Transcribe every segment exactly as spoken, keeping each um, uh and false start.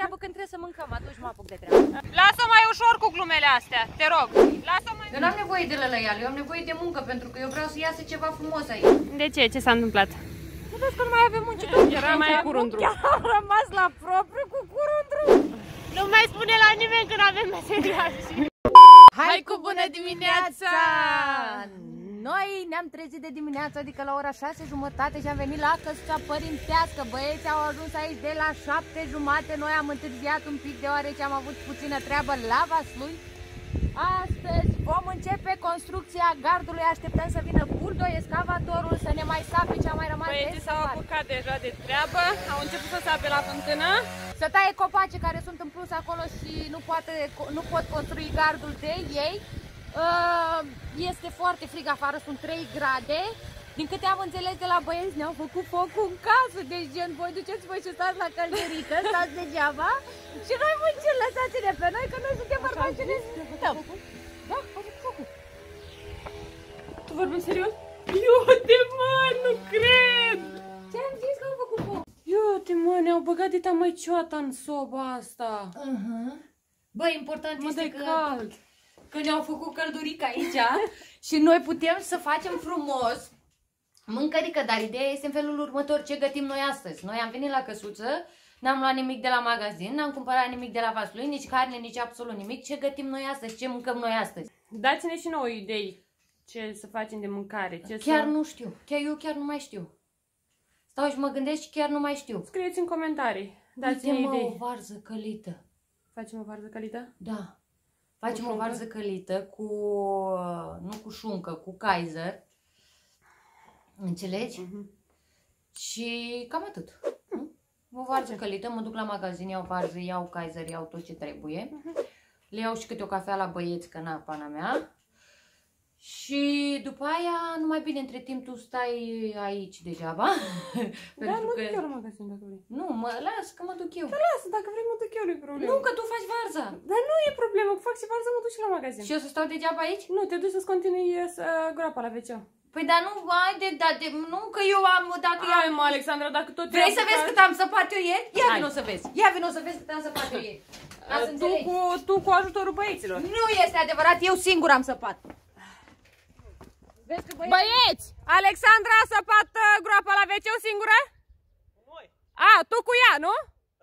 treabă când trebuie să mâncăm, atunci mă apuc de treabă. Lasă mai ușor cu glumele astea, te rog. Lasă mai... Eu n-am nevoie de lălăială, eu am nevoie de muncă, pentru că eu vreau să iasă ceva frumos aici. De ce? Ce s-a întâmplat? Nu vezi că nu mai avem muncitor? Era mai curândru. Chiar am rămas la propriu cu curândru. Nu mai spune la nimeni când avem meseriași. Hai, Hai cu bună dimineața! Noi ne-am trezit de dimineață, adică la ora șase jumătate și am venit la căsuța părintească. Băieții au ajuns aici de la șapte jumate. Noi am întârziat un pic deoarece am avut puțină treabă la Vaslui. Astăzi vom începe construcția gardului. Așteptăm să vină buldoi, excavatorul, să ne mai sape ce a mai rămas. Băieții s-au apucat deja de treabă, au început să sape la fântână. Să taie copaci care sunt în plus acolo și nu, poate, nu pot construi gardul de ei. Este foarte frig afară, sunt trei grade. Din câte am înțeles de la băieți, ne-au făcut foc în casă. Deci gen, voi duceți voi și stați la căldărică, stați degeaba. Și noi muncim, lăsați-ne pe noi, că noi suntem bărbați și ne stăm. Da, au făcut focul. Tu vorbim serios? Iute, mă, nu cred! Ce-am zis că au făcut foc? Iute, mă, ne-au băgat de tamăicioata în soba asta. Uh-huh. Bă, important mă este că... cald. Că ne-au făcut căldurică aici și noi putem să facem frumos mâncărică, dar ideea este în felul următor, ce gătim noi astăzi. Noi am venit la căsuță, n-am luat nimic de la magazin, n-am cumpărat nimic de la Vaslui, nici carne, nici absolut nimic. Ce gătim noi astăzi, ce mâncăm noi astăzi? Dați-ne și nouă idei ce să facem de mâncare. Ce chiar să... nu știu, chiar eu chiar nu mai știu. Stau și mă gândesc și chiar nu mai știu. Scrieți în comentarii, dați-ne idei. o varză călită. Facem o varză călită? Da. Facem o varză călită cu, nu cu șuncă, cu Kaiser. Înțelegi? Uh-huh. Și cam atât. Uh-huh. O varză okay. călită, mă duc la magazin, iau varză, iau Kaiser, iau tot ce trebuie. Uh-huh. Le iau și câte o cafea la băieți, că n-a pana mea. Și după aia, numai bine, între timp tu stai aici degeaba. Da, mă duc eu la magazin dacă vrei. Nu, mă las că mă duc eu. Da, lasă, dacă vrei mă duc eu, nu-i problemă. Nu, că tu faci varza. Dar nu e problemă, fac și varza, mă duc și la magazin. Și eu să stau degeaba aici? Nu, te duci să-ți continui să groapa la veceu. Păi dar nu, haide, dar de, nu că eu am, dacă eu... Hai mă, Alexandra, dacă tot... Vrei să vezi cât am săpat eu ieri? Ia vino să vezi, ia vino să vezi cât am săpat eu ieri. Tu cu, tu cu ajutorul băieților. Nu este adevărat, eu singur am săpat. Vezi că băieți... Băieți! Alexandra a săpat uh, groapa la wc singură? Noi. A, tu cu ea, nu?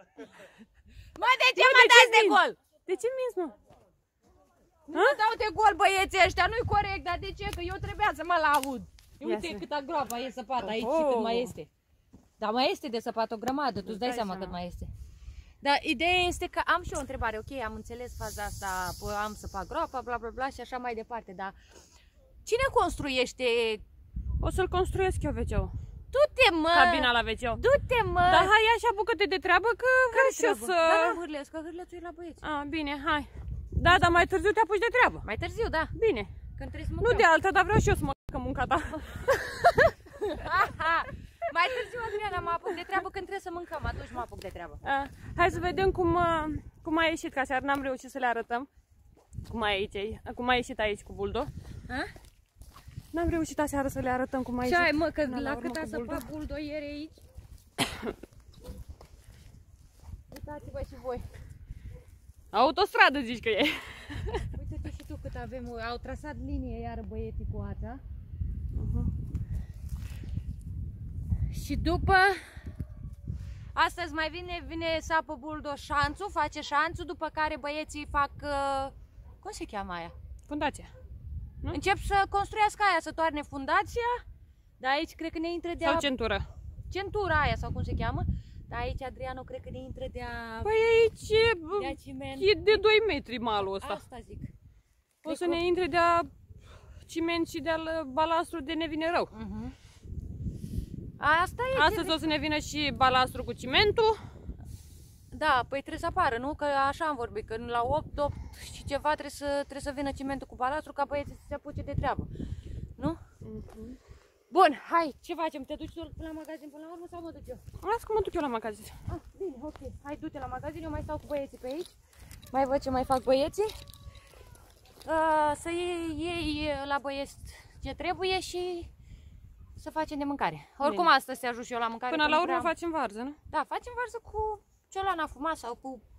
Mă, de ce mă dați de gol? De ce minți, mă? Nu mă dau de gol băieții ăștia, nu-i corect, dar de ce? Că eu trebuia să mă laud. Uite câta groapa e săpat aici și cât mai este. Dar mai este de săpat o grămadă, tu-ți dai seama cât mai este. Dar ideea este că am și o întrebare, ok, am înțeles faza asta, am săpat groapa, bla bla bla și așa mai departe, dar... Cine construiește? O să-l construiesc eu wc-ul. Du-te, mă! Cabina la wc. Du-te, mă! Dar hai așa, apucă-te de treabă că vrei și eu să... Dar nu hârlesc, că hârlețul e la băieți. A, bine, hai. Da, dar mai târziu te apuci de treabă. Mai târziu, da. Bine. Când trebuie să nu de alta, dar vreau și eu să mă că munca ta. Mai târziu, Adriana, mă apuc de treabă când trebuie să mâncăm, atunci mă apuc de treabă. A, hai să vedem cum, cum a ieșit, ca seară n-am reușit să le arătăm. Cum a ieșit, cum a ieșit aici cu buldo. N-am reușit aseară să le arătăm cum a ieșit. Ce ai, mă, că la, la cât a săpat buldoiere aici? Uitați-vă și voi. Autostradă zici că e. Uite-te și tu cât avem, au trasat linie iară băieții cu ața. Uh-huh. Și după, astăzi mai vine, vine sapă buldo șanțul, face șanțul, după care băieții fac, uh, cum se cheamă aia? Fundația. Nu? Încep să construiască aia, să toarne fundația, dar aici cred că ne intră de-a... Sau centură. Centura aia, sau cum se cheamă. Dar aici, Adriano, cred că ne intră de-a... Păi aici e, e de doi metri malul ăsta. Asta zic. O cred să că... ne intre de-a ciment și de-a balastru de ne vine rău. Uh-huh. Asta e. Astăzi ce... o să ne vină și balastru cu cimentul. Da, păi trebuie să apară, nu? Că așa am vorbit, că la opt, opt și ceva trebuie să, trebuie să vină cimentul cu balastru ca băieții să se apuce de treabă. Nu? Uh-huh. Bun, hai, ce facem? Te duci tu la magazin până la urmă sau mă duc eu? Las că mă duc eu la magazin. Ah, bine, ok. Hai, du-te la magazin, eu mai stau cu băieții pe aici. Mai văd ce mai fac băieții. Uh, să iei, iei la băieți ce trebuie și să facem de mâncare. Oricum bine. Astăzi te ajut și eu la mâncare. Până la urmă vreau... facem varză, nu? Da, facem varză cu ciolana fumat sau cu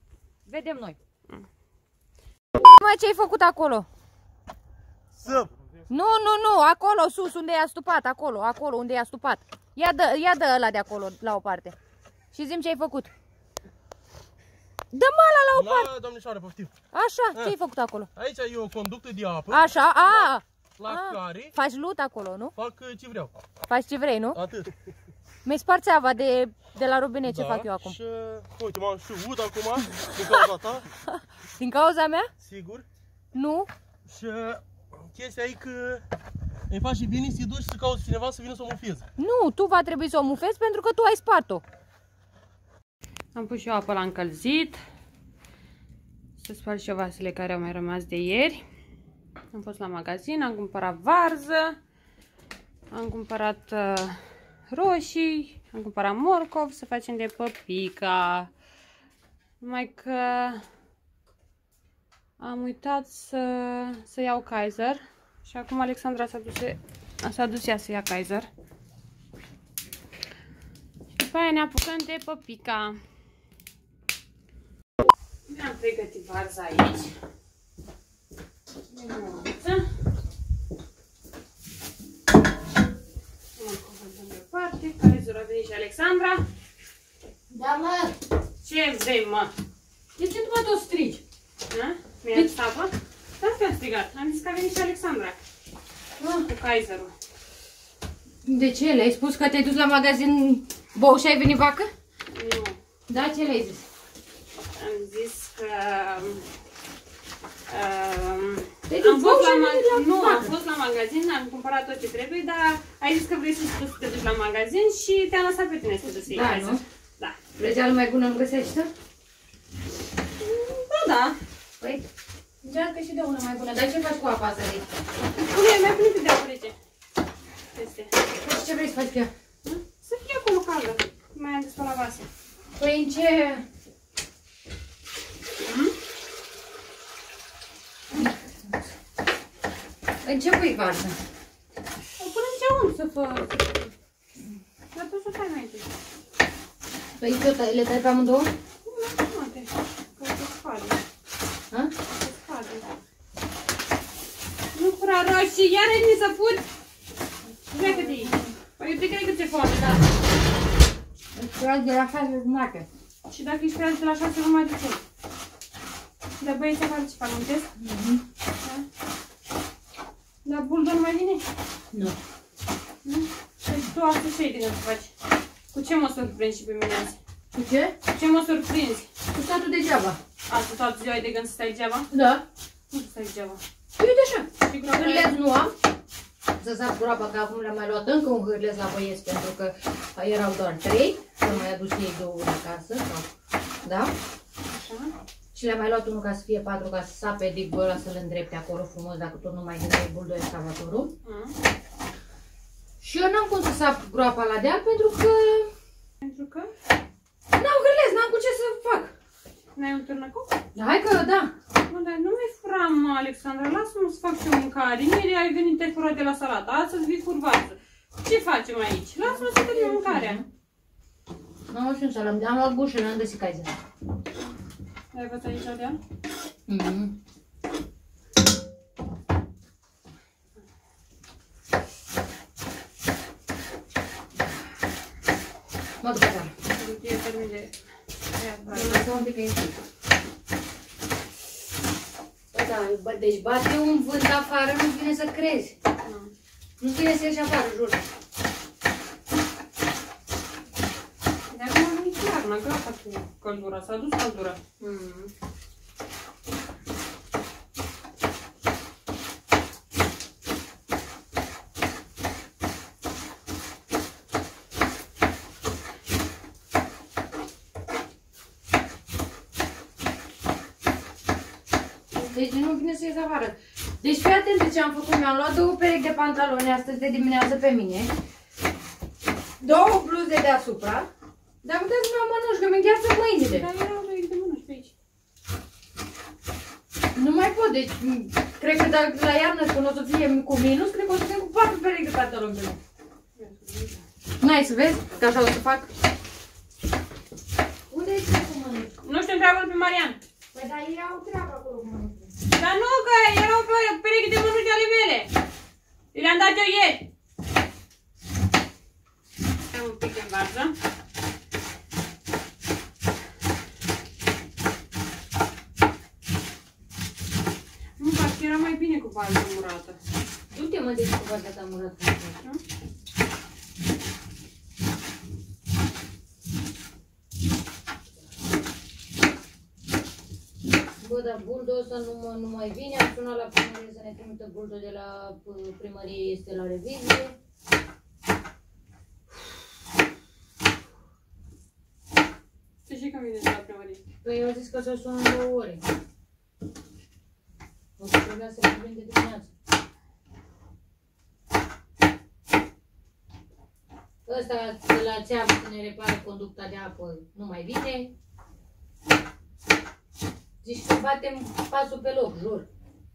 Vedem noi. Mă, ce ai făcut acolo? Săp. Nu, nu, nu, acolo sus, unde i-a stupat, acolo, acolo, unde i-a stupat. Ia dă, ia dă ăla de acolo, la o parte. Și zi-mi ce ai făcut. Dă-mă ăla la o parte. La domnișoară, poftim. Așa, ce ai făcut acolo? Aici e o conductă de apă. Așa, a, La a, care faci lut acolo, nu? fac ce vreau. Faci ce vrei, nu? Atât. Mi-ai spart țeava de, de la robinet, ce Da, fac eu acum. Și uite, m-am și ud acum, din cauza ta, Din cauza mea? sigur. Nu. Și chestia e că îmi face bine să-i duci să cauți cineva să vină să o mufeze. Nu, tu va trebui să o mufezi pentru că tu ai spart-o. Am pus și eu apă la încălzit. Să spăl și eu vasele care au mai rămas de ieri. Am fost la magazin, am cumpărat varză, am cumpărat uh, roșii, am cumpărat morcov să facem de păpica. Numai că am uitat să, să iau Kaiser și acum Alexandra s-a dus, s-a dus ea să ia Kaiser. Și după aia ne apucăm de păpica. Mi-am pregătit varza aici. Morcovață. Morcovă de parte. Kaizerul a venit și Alexandra. Da, mă. Ce vrei, mă? De ce tu mă tot strigi? Da? Mi-ai adus apă? Da, te-am strigat. Am zis că a venit și Alexandra. Ah. Cu Kaizerul. De ce? Le-ai spus că te-ai dus la magazin bou și ai venit vacă? Nu. Da, ce le-ai zis? Am zis că... Um, Te-ai am dus fost bou și la, ai ma venit la nu, am vacă. fost la magazin, am cumpărat tot ce trebuie, dar ai zis că vrei să tu să te duci la magazin și te-am lăsat pe tine să te duci să iei Da, Kaiser. nu? Da. Vrăjeală mai bună nu găsești, da? Da, da. Păi, încearcă și de una mai bună. Dar ce faci cu apa asta de aici? Pune, mi-a pune pe de apă rece. Peste. Păi, ce vrei să faci cu ea? Să fie acolo caldă. Mai am dus pe la vase. Păi, în ce... Hmm? În ce pui varză? O pun în ceaun să fă... Dar tu să faci mai întâi. Păi, tot le tai pe amândouă? Nu, nu, nu, te. Că se scoade. Ha? Se scoade. Nu pura roșii, iar ai să fut. Pleacă de aici. Păi eu te cred că ți-e foame, da. Îți tragi de la șase jumate. Și dacă ești creat de la șase jumătate, ce? Dar băieții afară ce fac, un test? Mhm. Da? Dar Bulldog nu mai vine? Nu. Nu? Deci tu astăzi ce ai de gând să faci? Cu ce mă surprinzi și pe mine azi? Cu ce? Cu ce mă surprinzi? Cu statul degeaba. Astăzi toată ziua ai de gând să stai degeaba? Da. Nu să stai degeaba. Uite așa. Și groapa Hârleț nu am. Să sap groapa, că acum le-am mai luat încă un hârleț la băieți, pentru că erau doar trei. Să mai adus ei două de acasă. Sau... Da? Așa. Și le-am mai luat unul ca să fie patru, ca să sape digul ăla, să-l îndrepte acolo frumos, dacă tot nu mai gândeai buldoi excavatorul. Mm. Și eu n-am cum să sap groapa la deal, pentru că Pentru că? n-am hârleț, n-am cu ce să fac. N-ai un târnăcop? Hai că da. Mă, dar nu mai fura, mă, Alexandra, lasă-mă să fac și eu mâncare. Ieri ai venit, te-ai furat de la salată, astăzi vii curvată. Ce facem aici? Lasă-mă să termin mâncarea. N-am luat și un salam, am luat bușă, n-am găsit Kaiser. Ai văzut aici la deal? Mhm. Mă duc afară. E termin de... Mă lăsă un pic aici. Bă, da, bă, deci bate un vânt afară, nu-ți vine să crezi. Nu-ți vine să ieși afară, jur. De acum a venit iarna, gata cu căldura, s-a dus căldura. Mm. Deci nu vine să ies afară. Deci fii atent ce am făcut. Mi-am luat două perechi de pantaloni astăzi de dimineață pe mine. Două bluze deasupra. Dar am putea să mi-au mănuși, că mi-ngheață mâinile. Dar erau doi de mânuși pe aici. Nu mai pot, deci cred că dacă la iarnă când o să fie cu minus, cred că o să fie cu patru perechi de pantaloni pe mine. N-ai să vezi? Că așa o să fac. Unde e ce cu mănânci? Nu știu, întreabă-l pe Marian. dat eu ieri. Am un pic în varză. Nu, parcă era mai bine cu varză murată. Du-te mă, deci cu varză ta murată. Nu? Bă, dar buldul ăsta nu, mă, nu mai vine, am sunat la primărie să ne trimită buldul de la primărie, este la revizie. Ce și că vine de la primărie? Păi eu zis că să sună în două ore. O să trebuia să ne prinde dimineața. Ăsta de la țeavă să ne repare conducta de apă nu mai vine. Zici că batem pasul pe loc, jur.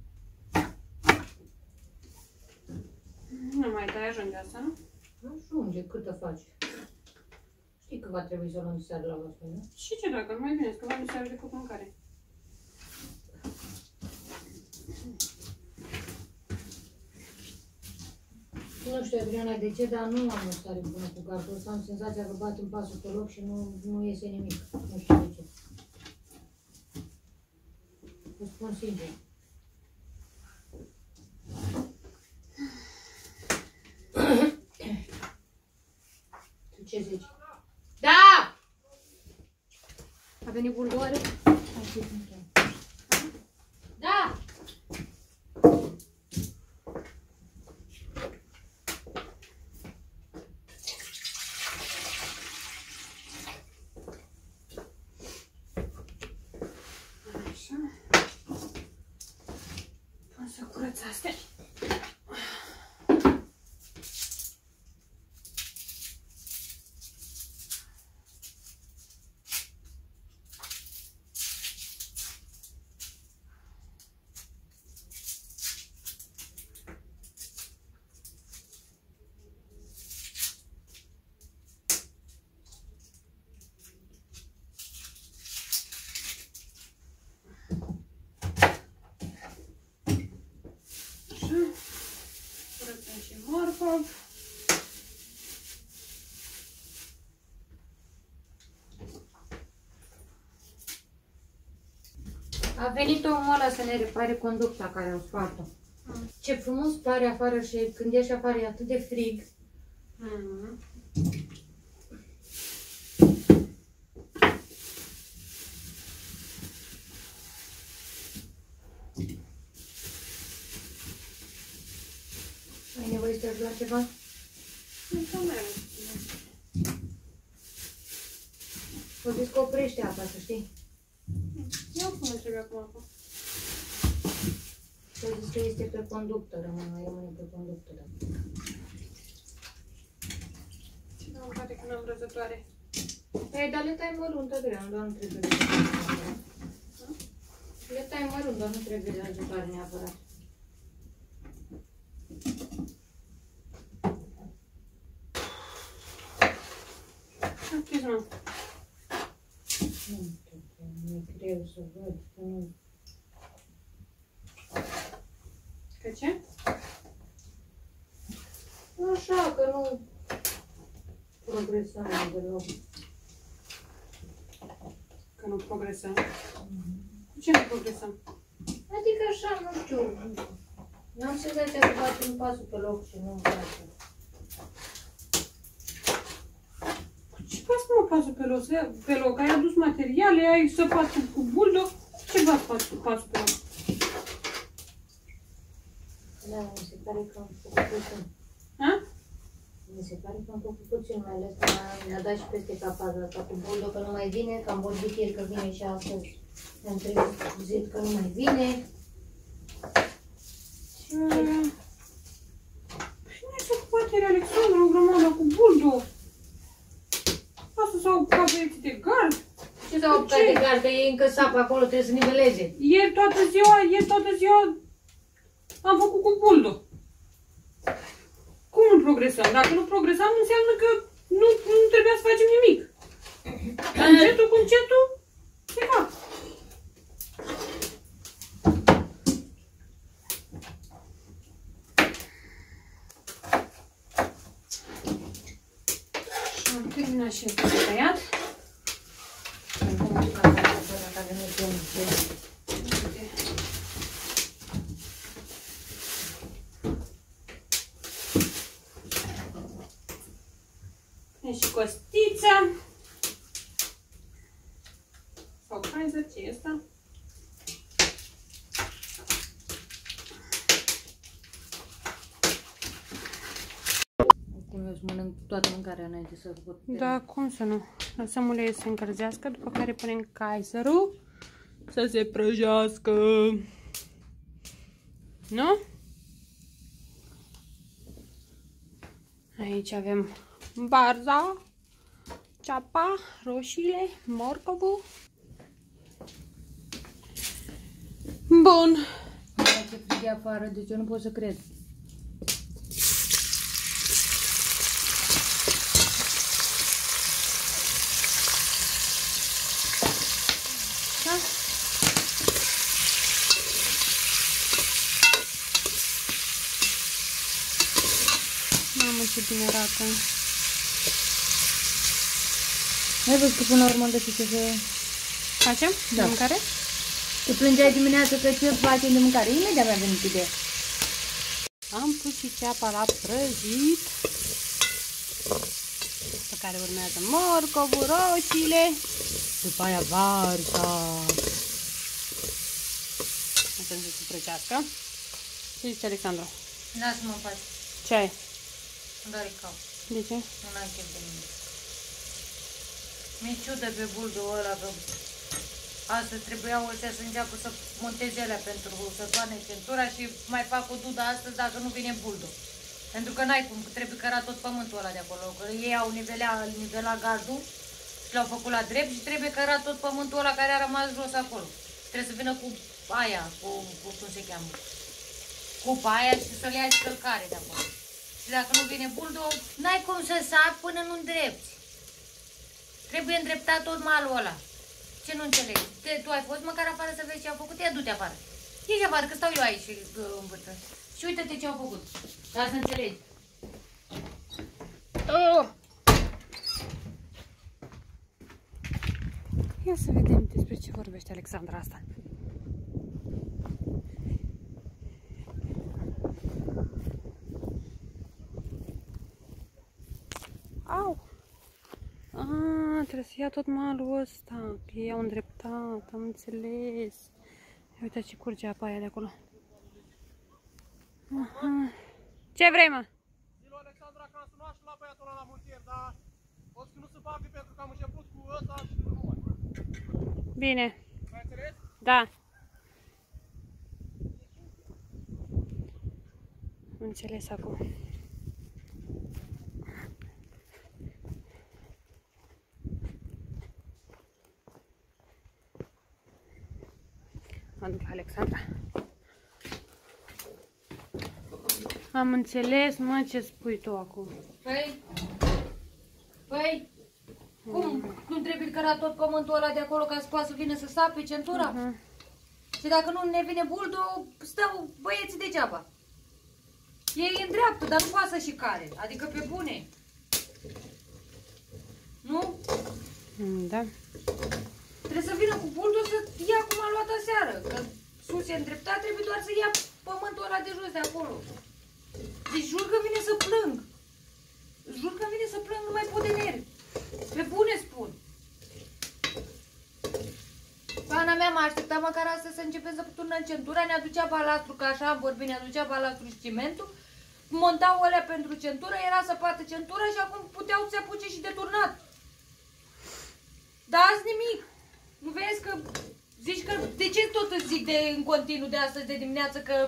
Nu mai tai ajunge asta, nu? Nu ajunge, câtă faci? Știi că va trebui să o luăm seara la voastră, nu? Și ce dacă nu mai bine, că va nu seara de făcut mâncare. Nu știu, Adriana, de ce, dar nu am o stare bună cu gardul ăsta. Am senzația că batem pasul pe loc și nu, nu iese nimic. Nu știu de ce. Vă spun sincer. Tu ce zici? Da! A venit buldoare? Da! Să curăț astea. Curățăm și morcov. A venit omul ăla să ne repare conducta care au spart-o. Mm. Ce frumos pare afară și când ieși afară e atât de frig. Mm-hmm. Ai nevoie să te ajut la ceva? Nu știu mai mult. O zis că oprește apa, să știi. Eu cum îmi trebuie acum apă? O zis că este pe conductă, rămâne, rămâne pe conductă. Și da, îmi pare că n-am răzătoare. Păi, dar le tai măruntă grea, doar nu trebuie de Le tai mărunt, doar nu trebuie de răzătoare neapărat. Ce mă? Nu știu, mi-e greu să văd că nu... Că ce? Așa, că nu progresăm deloc. Că nu progresăm? Cu ce nu progresăm? Adică așa, nu știu. N-am senzația că batem pasul pe loc și nu-mi place. Ce faci mă pasul pe loc? Pe loc? Ai adus materiale, ai săpat cu buldo. Ce faci pasul, pasul pe loc? Da, mi se pare că am făcut puțin. Ha? Mi se pare că am făcut puțin, mai ales că mi-a dat și peste capaza asta cu buldo că nu mai vine, că am vorbit ieri că vine și astăzi. Mi-am trezit că nu mai vine. Și n-ai făcut materiale, Alexandru, o grămadă cu buldo. Asta s-au ocupat băieții de gard. Ce s-au ocupat de gard? Că ei încă sapă acolo, trebuie să niveleze. Ieri toată ziua, ieri toată ziua am făcut cu buldo. Cum nu progresăm? Dacă nu progresăm, înseamnă că nu, nu trebuia să facem nimic. Încetul cu încetul se fac. și ăsta de tăiat. Vom apuca dacă avem de un și costița. Sau Kaiser, ce e asta? Cum eu îți mănânc toată mâncarea înainte să pot. Da, cum să nu? Lăsăm uleiul să se încălzească, după care punem Kaiserul să se prăjească. Nu? Aici avem barza, ceapa, roșiile, morcovul. Bun. Ce frig e afară, deci eu nu pot să cred. Da? Mamă, ce bine arată. Ai văzut că până la urmă am găsit ce să Facem? Da. De mâncare? te plângeai dimineața că ce facem de mâncare. Imediat mi-a venit ideea. Am pus și ceapa la prăjit. Pe care urmează morcovul, roșiile. După aia varza. Lăsăm să se prăjească. Ce zice Alexandru? Lasă-mă în față. Ce ai? Îmi doare cap. De ce? Nu am chef de mine. Mi-e ciudă pe buldul ăla că astăzi trebuiau ăștia să înceapă să monteze alea pentru să toarne centura și mai fac o dudă astăzi dacă nu vine buldul. Pentru că n-ai cum, trebuie cărat tot pământul ăla de acolo. Că ei au nivelat, nivelat gardul și l-au făcut la drept și trebuie cărat tot pământul ăla care a rămas jos acolo. Trebuie să vină cu aia, cu, cu cum se cheamă, cupa aia și să le ia scălcare de acolo. Și dacă nu vine buldul, n-ai cum să sari până nu îndrepți. Trebuie îndreptat tot malul ăla. Ce nu înțeleg? Te, tu ai fost măcar afară să vezi ce au făcut? Ia du-te afară. Ieși afară, că stau eu aici și uh, învârtă. Și uite-te ce au făcut. Ca să înțelegi. Oh! Ia să vedem despre ce vorbește Alexandra asta. Au! Ah, trebuie să ia tot malul ăsta, că ei au îndreptat, am înțeles. Uite ce curge apa aia de acolo. Aha. Ce vrei, mă? Zi lui Alexandra că am sunat și la băiatul ăla la montier, dar o să nu se facă pentru că am început cu ăsta și nu mai. Bine. Ai înțeles? Da. Am înțeles acum. Mă duc la Alexandra. Am înțeles, mă, ce spui tu acum. Păi? Păi? Cum? Nu trebuie cărat tot pământul ăla de acolo ca să poată să vină să sape centura? Uh-huh. Și dacă nu ne vine buldul, stau băieții degeaba. Ei îndreaptă, dar nu poate să și care. Adică pe bune. Nu? Da. Trebuie să vină cu buldul să ia cum a luat aseară. Că sus e îndreptat, trebuie doar să ia pământul ăla de jos de acolo. Deci jur că vine să plâng. Jur că vine să plâng, nu mai pot de nervi. Pe bune spun. Pana mea m-a așteptat măcar astăzi să începem să turnăm centura, ne aducea balastru, că așa am vorbit, ne aducea balastru și cimentul, montau alea pentru centură, era săpată centura și acum puteau să se apuce și de turnat. Dar azi nimic. Nu vezi că zici că, de ce tot îți zic de, în continuu de astăzi de dimineață că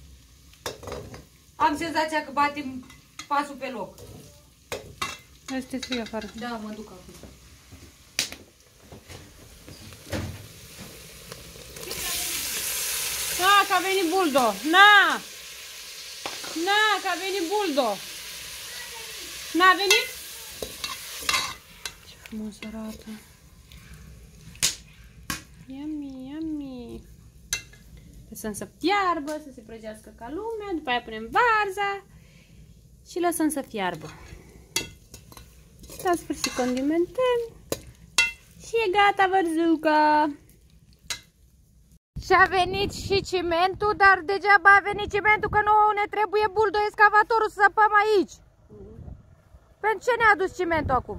am senzația că batem pasul pe loc. Hai să te strig afară. Da, mă duc acum. Na, că a venit buldo! Na! Na, că a venit buldo! N-a venit? Ce frumos arată! Yummy, yummy! Lăsăm să fiarbă, să se prăjească ca lumea, după aia punem varza și lăsăm să fiarbă. La sfârșit condimentăm. Și e gata vărzuca. Și a venit și cimentul, dar degeaba a venit cimentul, că nouă ne trebuie buldo excavatorul să săpăm aici. Pentru ce ne-a adus cimentul acum?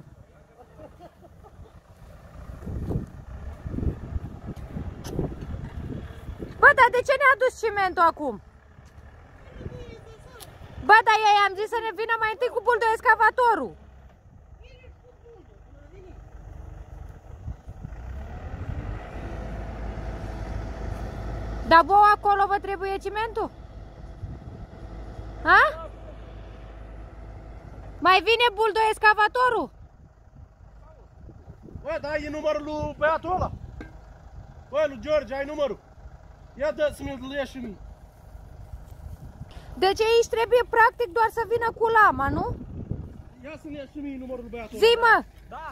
Bă, dar de ce ne-a adus cimentul acum? Bă, dar ei am zis să ne vină mai întâi cu buldo excavatorul. Dar vouă acolo vă trebuie cimentul? Ha? Mai vine buldo excavatorul? Bă, da, e numărul lui băiatul ăla. Bă, lui George, ai numărul. Ia dă să mi-l ia și mie. Deci aici trebuie practic doar să vină cu lama, nu? Ia să-mi ia și mie numărul lui băiatul Zi, mă! Da.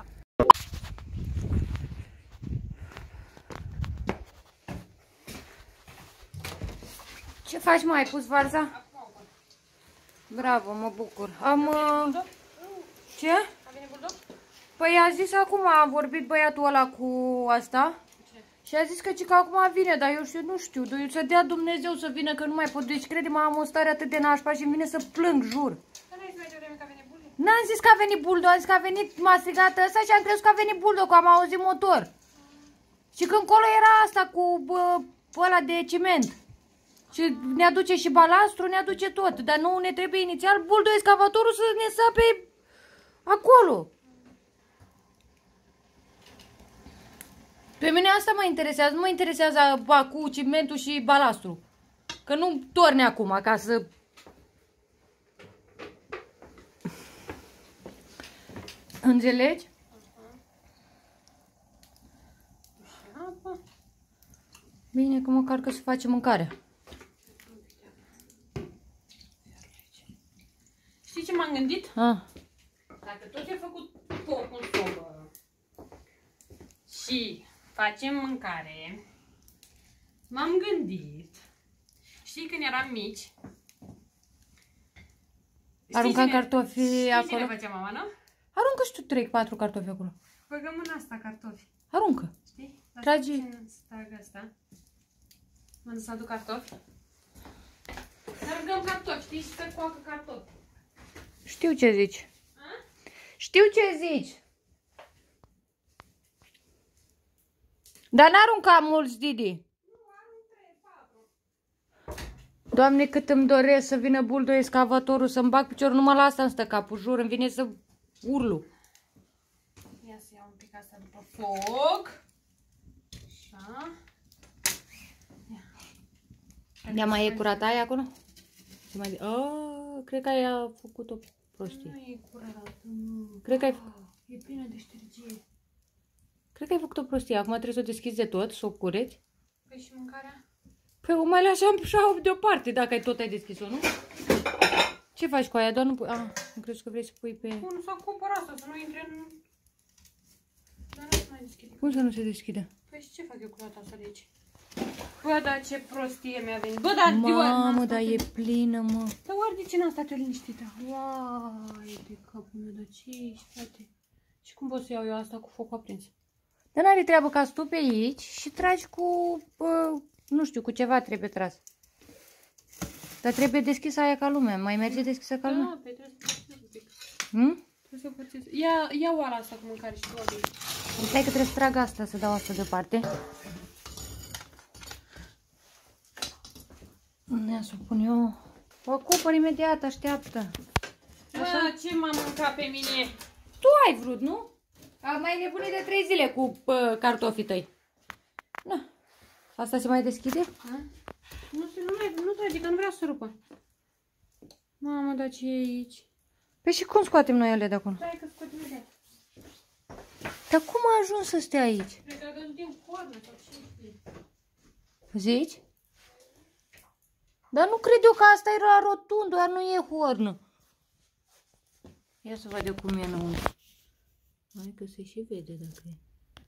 Ce faci, mai ai pus varza? Bravo, mă bucur. Am... Uh... Ce? A venit buldoc? Păi a zis acum, a vorbit băiatul ăla cu asta. Ce? Și a zis că, că acum vine, dar eu știu, nu știu, eu să dea Dumnezeu să vină, că nu mai pot. Deci crede-mă, am o stare atât de nașpa și îmi vine să plâng, jur. Dar n-ai zis mai devreme că a venit buldoc? N-am zis că a venit buldo, am zis că a venit, m-a strigat ăsta și am crezut că a venit buldo, că am auzit motor. Și când colo era asta cu bă, ăla de ciment. Și ne aduce și balastru, ne aduce tot. Dar nu ne trebuie inițial buldo excavatorul să ne sape acolo. Pe mine asta mă interesează. Nu mă interesează ba, cu cimentul și balastru. Că nu torne acum ca să... Înțelegi? Bine că măcar că se face mâncarea. Știi ce m-am gândit? Ah. Dacă tot e făcut foc în sobă și facem mâncare, m-am gândit, știi când eram mici, Arunca cartofii știi acolo. Știi ce ne făcea mama, nu? Aruncă și tu trei patru cartofi acolo. Băgăm în asta cartofi. Aruncă. Știi? Tragi. Stag asta. Mă duc să aduc cartofi. Aruncă cartofi, știi? Și să coacă cartofi. Știu ce zici. A? Știu ce zici. Dar n-arunca mulți, Didi. Doamne, cât îmi doresc să vină buldo excavatorul, să-mi bag piciorul, numai la asta îmi stă capul, jur, îmi vine să urlu. Ia să iau un pic asta după foc. Așa. Ia mai e curat aia acolo? Ce mai... Oh, cred că ai făcut o prostie. Nu e curată, nu. Cred că ai făcut... E plină de ștergie. Cred că ai făcut o prostie. Acum trebuie să o deschizi de tot, să o cureți. Păi și mâncarea? Păi o mai lași așa deoparte, dacă ai tot ai deschis-o, nu? Ce faci cu aia? Doar nu pui... Ah, nu crezi că vrei să pui pe... Bun, să acopăr asta, să nu intre în... Dar nu se mai deschide. Cum să nu se deschide? Păi și ce fac eu cu roata asta de aici? Bă, dar ce prostie mi-a venit. Bă, dar... Mamă, dar e plină, mă. Dar oare de ce n-am stat eu liniștită? Uai, de capul meu, dar ce ești, frate? Și cum pot să iau eu asta cu focul aprins? Dar n-are treabă ca tu pe aici și tragi cu... Bă, nu știu, cu ceva trebuie tras. Dar trebuie deschisă aia ca lumea. Mai merge deschisă ca lumea? Da, pe trebuie să părțesc un pic. Hmm? Trebuie să părțesc. Ia, ia oala asta cu mâncare și tu oale. Stai că trebuie să trag asta, să dau asta deoparte. Ia să pun eu... O acopăr imediat, așteaptă. Bă, ce m-a mâncat pe mine? Tu ai vrut, nu? Am mai nebunit de trei zile cu pă, cartofii tăi. Na. Asta se mai deschide? A? Nu, nu mai, nu trage, că nu vreau să rupă. Mamă, dar ce e aici? Păi și cum scoatem noi ele de acolo? Stai că scoatem de. Dar cum a ajuns să stea aici? Cred că a găsit din coarnă sau ce știi. Zici? Dar nu cred eu că asta era rotund, doar nu e hornă. Ia să văd eu cum e înăuntru. Hai că se și vede dacă e.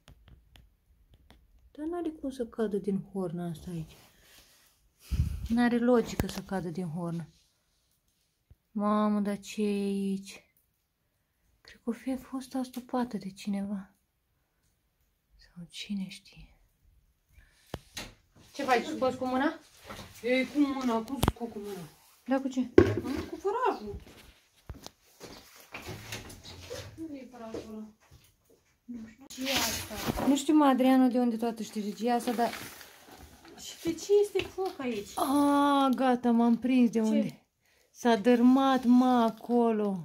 Dar n-are cum să cadă din hornă asta aici. N-are logică să cadă din hornă. Mamă, dar ce e aici? Cred că o fi fost astupată de cineva. Sau cine știe. Ce faci? Scoți cu mâna? E cu mâna, cu scot cu mâna. Da, cu ce? Cu forajul. Unde e forajul ăla? Ce e asta? Nu știu, mă, Adriana, de unde toată știi regia asta, dar... Și de ce este foc aici? Ah, gata, m-am prins de unde. S-a dărmat, mă, acolo.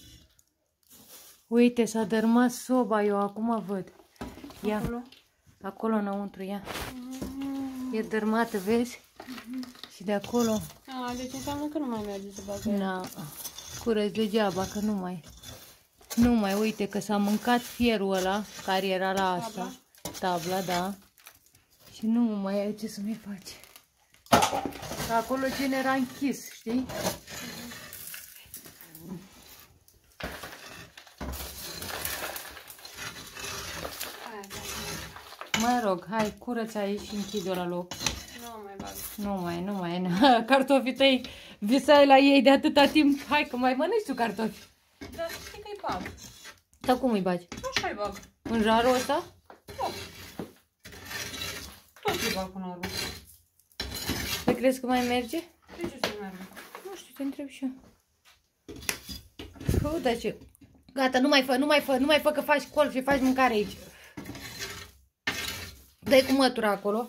Uite, s-a dărmat soba, eu acum văd. Ia, Acolo? acolo înăuntru, ia. E dărmată, vezi? Și de acolo... A, deci înseamnă că nu mai merge să bagă. Na, curăț degeaba, că nu mai... Nu mai, uite că s-a mâncat fierul ăla, care era la asta. Tabla, da. Și nu mai ai ce să mai faci. Că acolo gen era închis, știi? Mă rog, hai, curăț aici și închide-o la loc. Nu mai bag. Nu mai, nu mai, cartofii tăi visai la ei de atâta timp. Hai că mai mănânci tu cartofi. Dar știi că-i bag. Dar cum îi bagi? Așa-i bag. În jarul ăsta? Tot. Tot îi bag până la urmă. Te crezi că mai merge? De ce să meargă? Nu știu, te întreb și eu. Fă, dar ce... Gata, nu mai fă, nu mai fă, nu mai fă că faci colț și faci mâncare aici. Dă-i cu mătura acolo.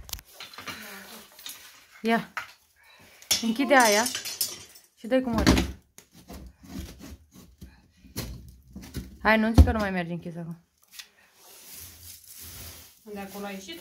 Ia. Închide aia și dă-i cu mătura. Hai, nu zic că nu mai merge închis acum. Unde acolo a ieșit?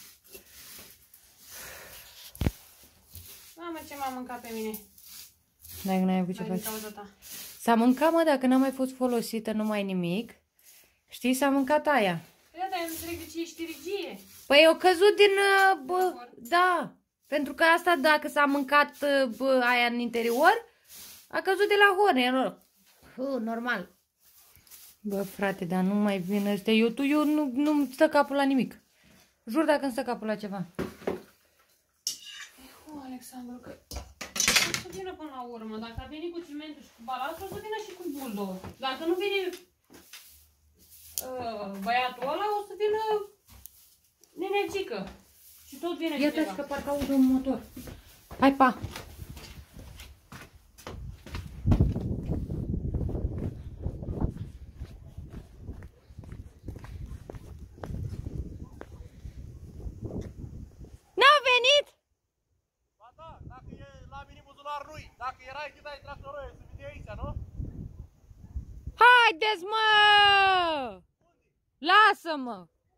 Mamă, ce m-a mâncat pe mine. N-ai n-ai avut ce Mai faci. din cauza ta. S-a mâncat, mă, dacă n-a mai fost folosită, nu mai nimic. Știi, s-a mâncat aia. Da, dar eu nu înțeleg de ce ești regie. Păi au căzut din... uh, Bă, da. Pentru că asta, dacă s-a mâncat uh, bă, aia în interior, a căzut de la horn. Uh, normal. Bă, frate, dar nu mai vin ăstea. Eu, tu, eu nu, nu-mi stă capul la nimic. Jur dacă îmi stă capul la ceva. Oh, Alexandru, că o să vină până la urmă. Dacă a venit cu cimentul și cu balatul, o să vină și cu buldo. Dacă nu vine uh, băiatul ăla, o să vină nenecică. Și tot vine Iată cineva. că parcă aud un motor. Hai, pa! N-au venit? Ba da, dacă e la mine buzunar nu-i. Dacă erai cât ai tractorul să vine aici, nu? Haideți, mă! Lasă-mă!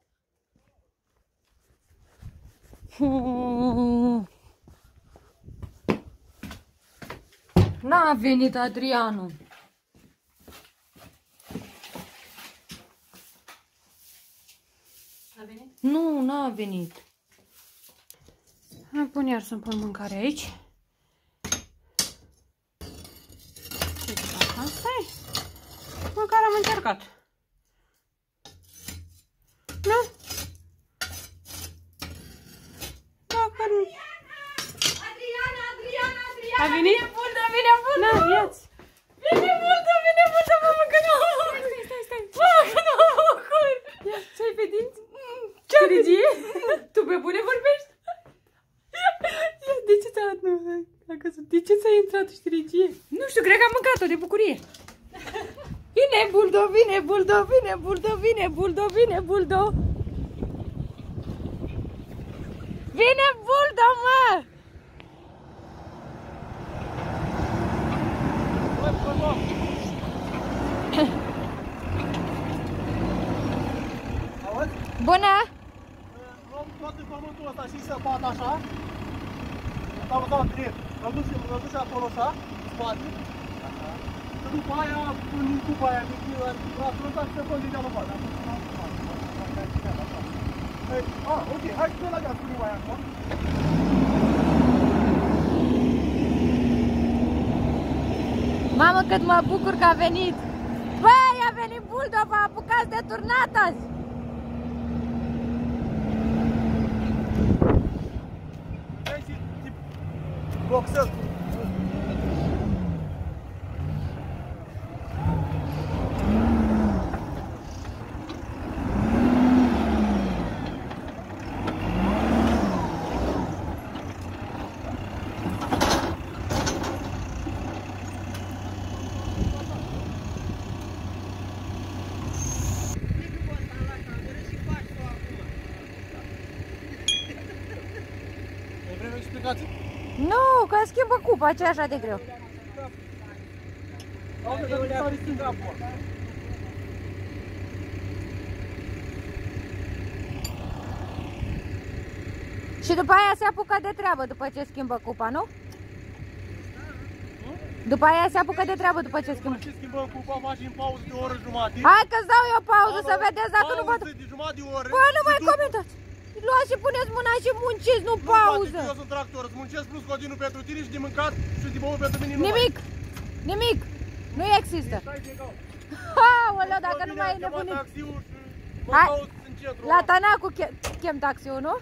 N-a venit Adrianu. A venit? Nu, n-a venit. Mai pun iar să-mi pun mâncare aici. Ce fac? Asta e? Măcar am încercat. Nu? Dacă nu... Adriana, Adriana, Adriana! A venit? Vine bultă, vine bultă! Na, ia-ți! Vine bultă, vine bultă, mamă, că nu am ocuri! Stai, stai, stai! Mamă, că nu am ocuri! Ia, ce-ai pe dinți? Ce-a regie? Tu pe bune vorbești? Ia, de ce ți-a dat? Nu, hai, a căzut. De ce ți-a intrat și regie? Nu știu, cred că am mâncat-o de bucurie. Vine buldo, vine buldo, vine buldo, vine buldo, vine buldo. Vine buldo, mă! Auzi? Bună! Luăm tot în pământul ăsta și să bat așa. Asta mă dau drept. Mă duc și mă duc și acolo așa, în spate. Așa. Și după aia, în cuba aia, mică, rasul ăsta se pune de-a lăbat. Ah, ok, hai să la gaz cu cuba aia acum. Mamă, cât mă bucur că a venit! Băi, a venit buldo, vă apucați de turnat azi! Hai și tip boxez. Vrei o explicație? Nu, că schimbă cupa, ce e așa de greu? Auzi, că nu sari stânga acolo. Și după aia se apucă de treabă după ce schimbă cupa, nu? După aia se apucă de treabă după ce schimbă. După ce schimbăm cupa, facem pauză de o oră jumătate. Hai că-ți dau eu pauză să vedeți dacă nu vă... Pauză de jumătate de oră. Bă, nu mai comentați! Luați și puneți mâna și munciți, nu pauză! Eu sunt tractor, îți muncesc plus continuu pentru tine și de mâncat și de băut pentru mine numai. Nimic! Nimic! Nu există! Aoleu, dacă nu mai e nebunit! Hai, la Tanacu chem taxiul, nu?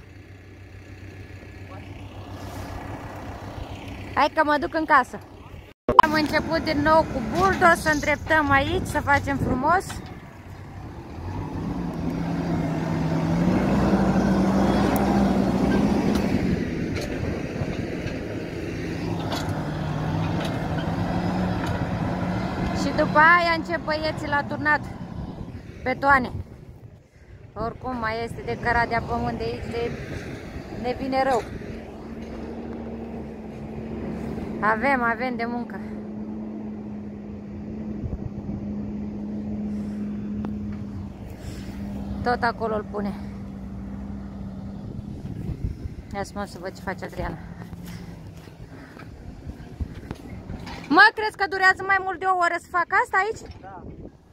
Hai că mă duc în casă. Am început din nou cu buldo, să îndreptăm aici, să facem frumos. Și după aia încep băieții la turnat betoane. Oricum mai este de cărat de pământ de aici, de... ne vine rău. Avem, avem de muncă. Tot acolo îl pune. Ia să mă să văd ce face Adriana. Mă, crezi că durează mai mult de o oră să fac asta aici? Da.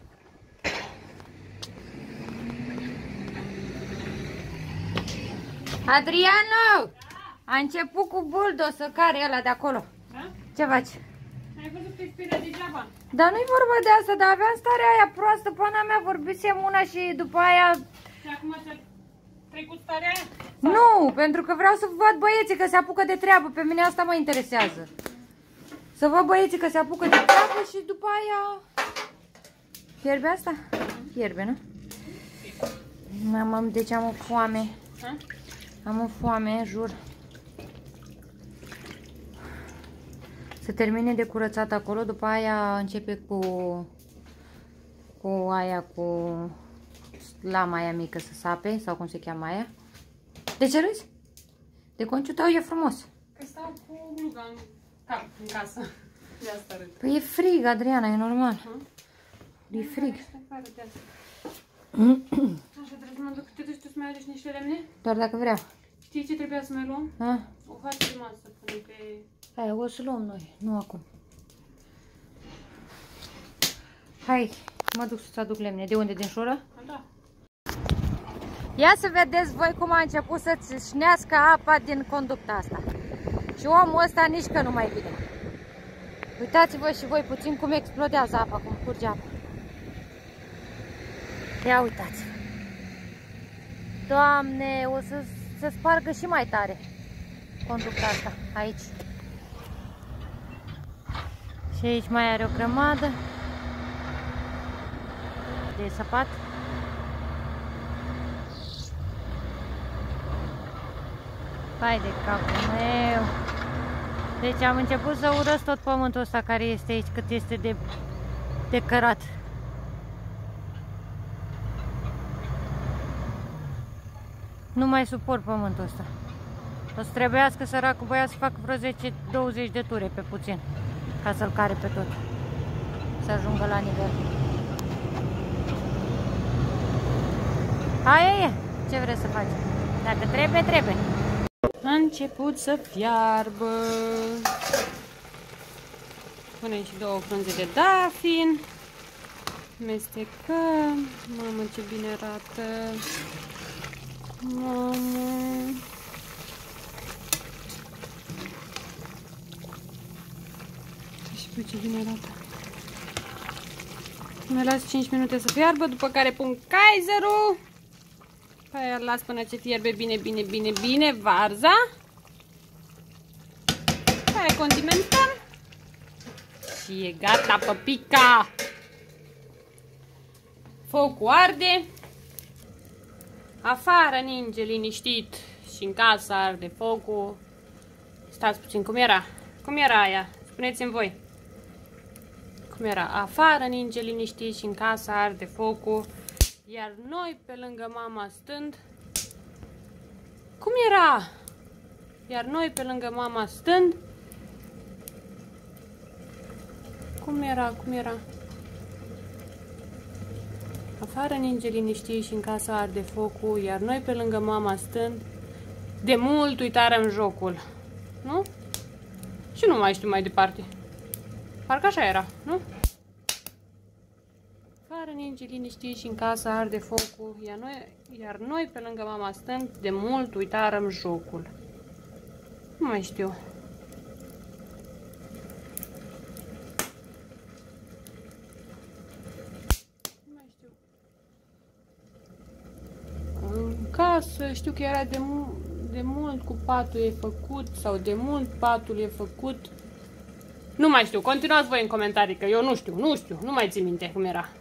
Adriano! A început cu bulldozer, care e ăla de acolo? Da? Ce faci? Ai văzut că expiră degeaba? Dar nu-i vorba de asta, dar aveam starea aia proastă, pana mea, vorbisem una și după aia... Și acum ți-a trecut starea aia? Nu, pentru că vreau să văd băieții că se apucă de treabă, pe mine asta mă interesează. Să văd băieții că se apucă de treabă și după aia... Fierbe asta? Fierbe, nu? Am, deci am o foame. Ha? Am o foame, jur. Se termine de curățat acolo, după aia începe cu cu aia cu lama aia mică să sape, sau cum se cheamă aia. De ce râzi? De conciu tău e frumos. Că stau cu gluga în cap, în casă. De asta râd. Păi e frig, Adriana, e normal. Hmm? E frig. Așa, trebuie să mă duc, te duci tu să mai aduci niște lemne? Doar dacă vreau. Știi ce trebuia să mai luăm? Ha? O hartă de masă, punem pe... Hai, o să luăm noi, nu acum. Hai, mă duc să-ți aduc lemne. De unde? Din șură? Da. Ia să vedeți voi cum a început să țâșnească apa din conducta asta. Și omul ăsta nici că nu mai vine. Uitați-vă și voi puțin cum explodează apa, cum curge apa. Ia uitați. Doamne, o să se spargă și mai tare conducta asta, aici. Și aici mai are o grămadă de săpat. Hai de capul meu. Deci am început să urăsc tot pământul ăsta care este aici, cât este de, de cărat. Nu mai suport pământul ăsta. O să trebuiască săracul băiat să facă vreo zece douăzeci de ture pe puțin, ca să-l care pe tot, să ajungă la nivel. Hai, e, ce vreți să faci? Dacă trebuie, trebuie. A început să fiarbă. Punem și două frunze de dafin. Mestecăm. Mamă, ce bine arată. Mamă. Și pe ce bine arată. Mai las cinci minute să fiarbă, după care pun Kaiserul. Pe aia îl las până ce fierbe bine, bine, bine, bine varza. Pe aia condimentăm. Și e gata păpica. Focul arde. Afară ninge liniștit și în casă arde focul. Stați puțin, cum era? Cum era aia? Spuneți-mi voi. Cum era? Afară ninge liniștit și în casă arde focul. Iar noi, pe lângă mama stând, cum era? Iar noi pe lângă mama stând. Cum era, cum era? Afară ninge liniștit și în casa arde focul, iar noi pe lângă mama stând, de mult uitarăm jocul. Nu? Și nu mai știu mai departe. Parcă așa era, nu? Afară ninge liniștit și în casa arde focul, iar noi, iar noi pe lângă mama stând, de mult uitarăm jocul. Nu mai știu. Nu mai știu. În casă știu că era de, mu de mult cu patul e făcut sau de mult patul e făcut. Nu mai știu. Continuați voi în comentarii că eu nu știu, nu știu, nu mai țin minte cum era.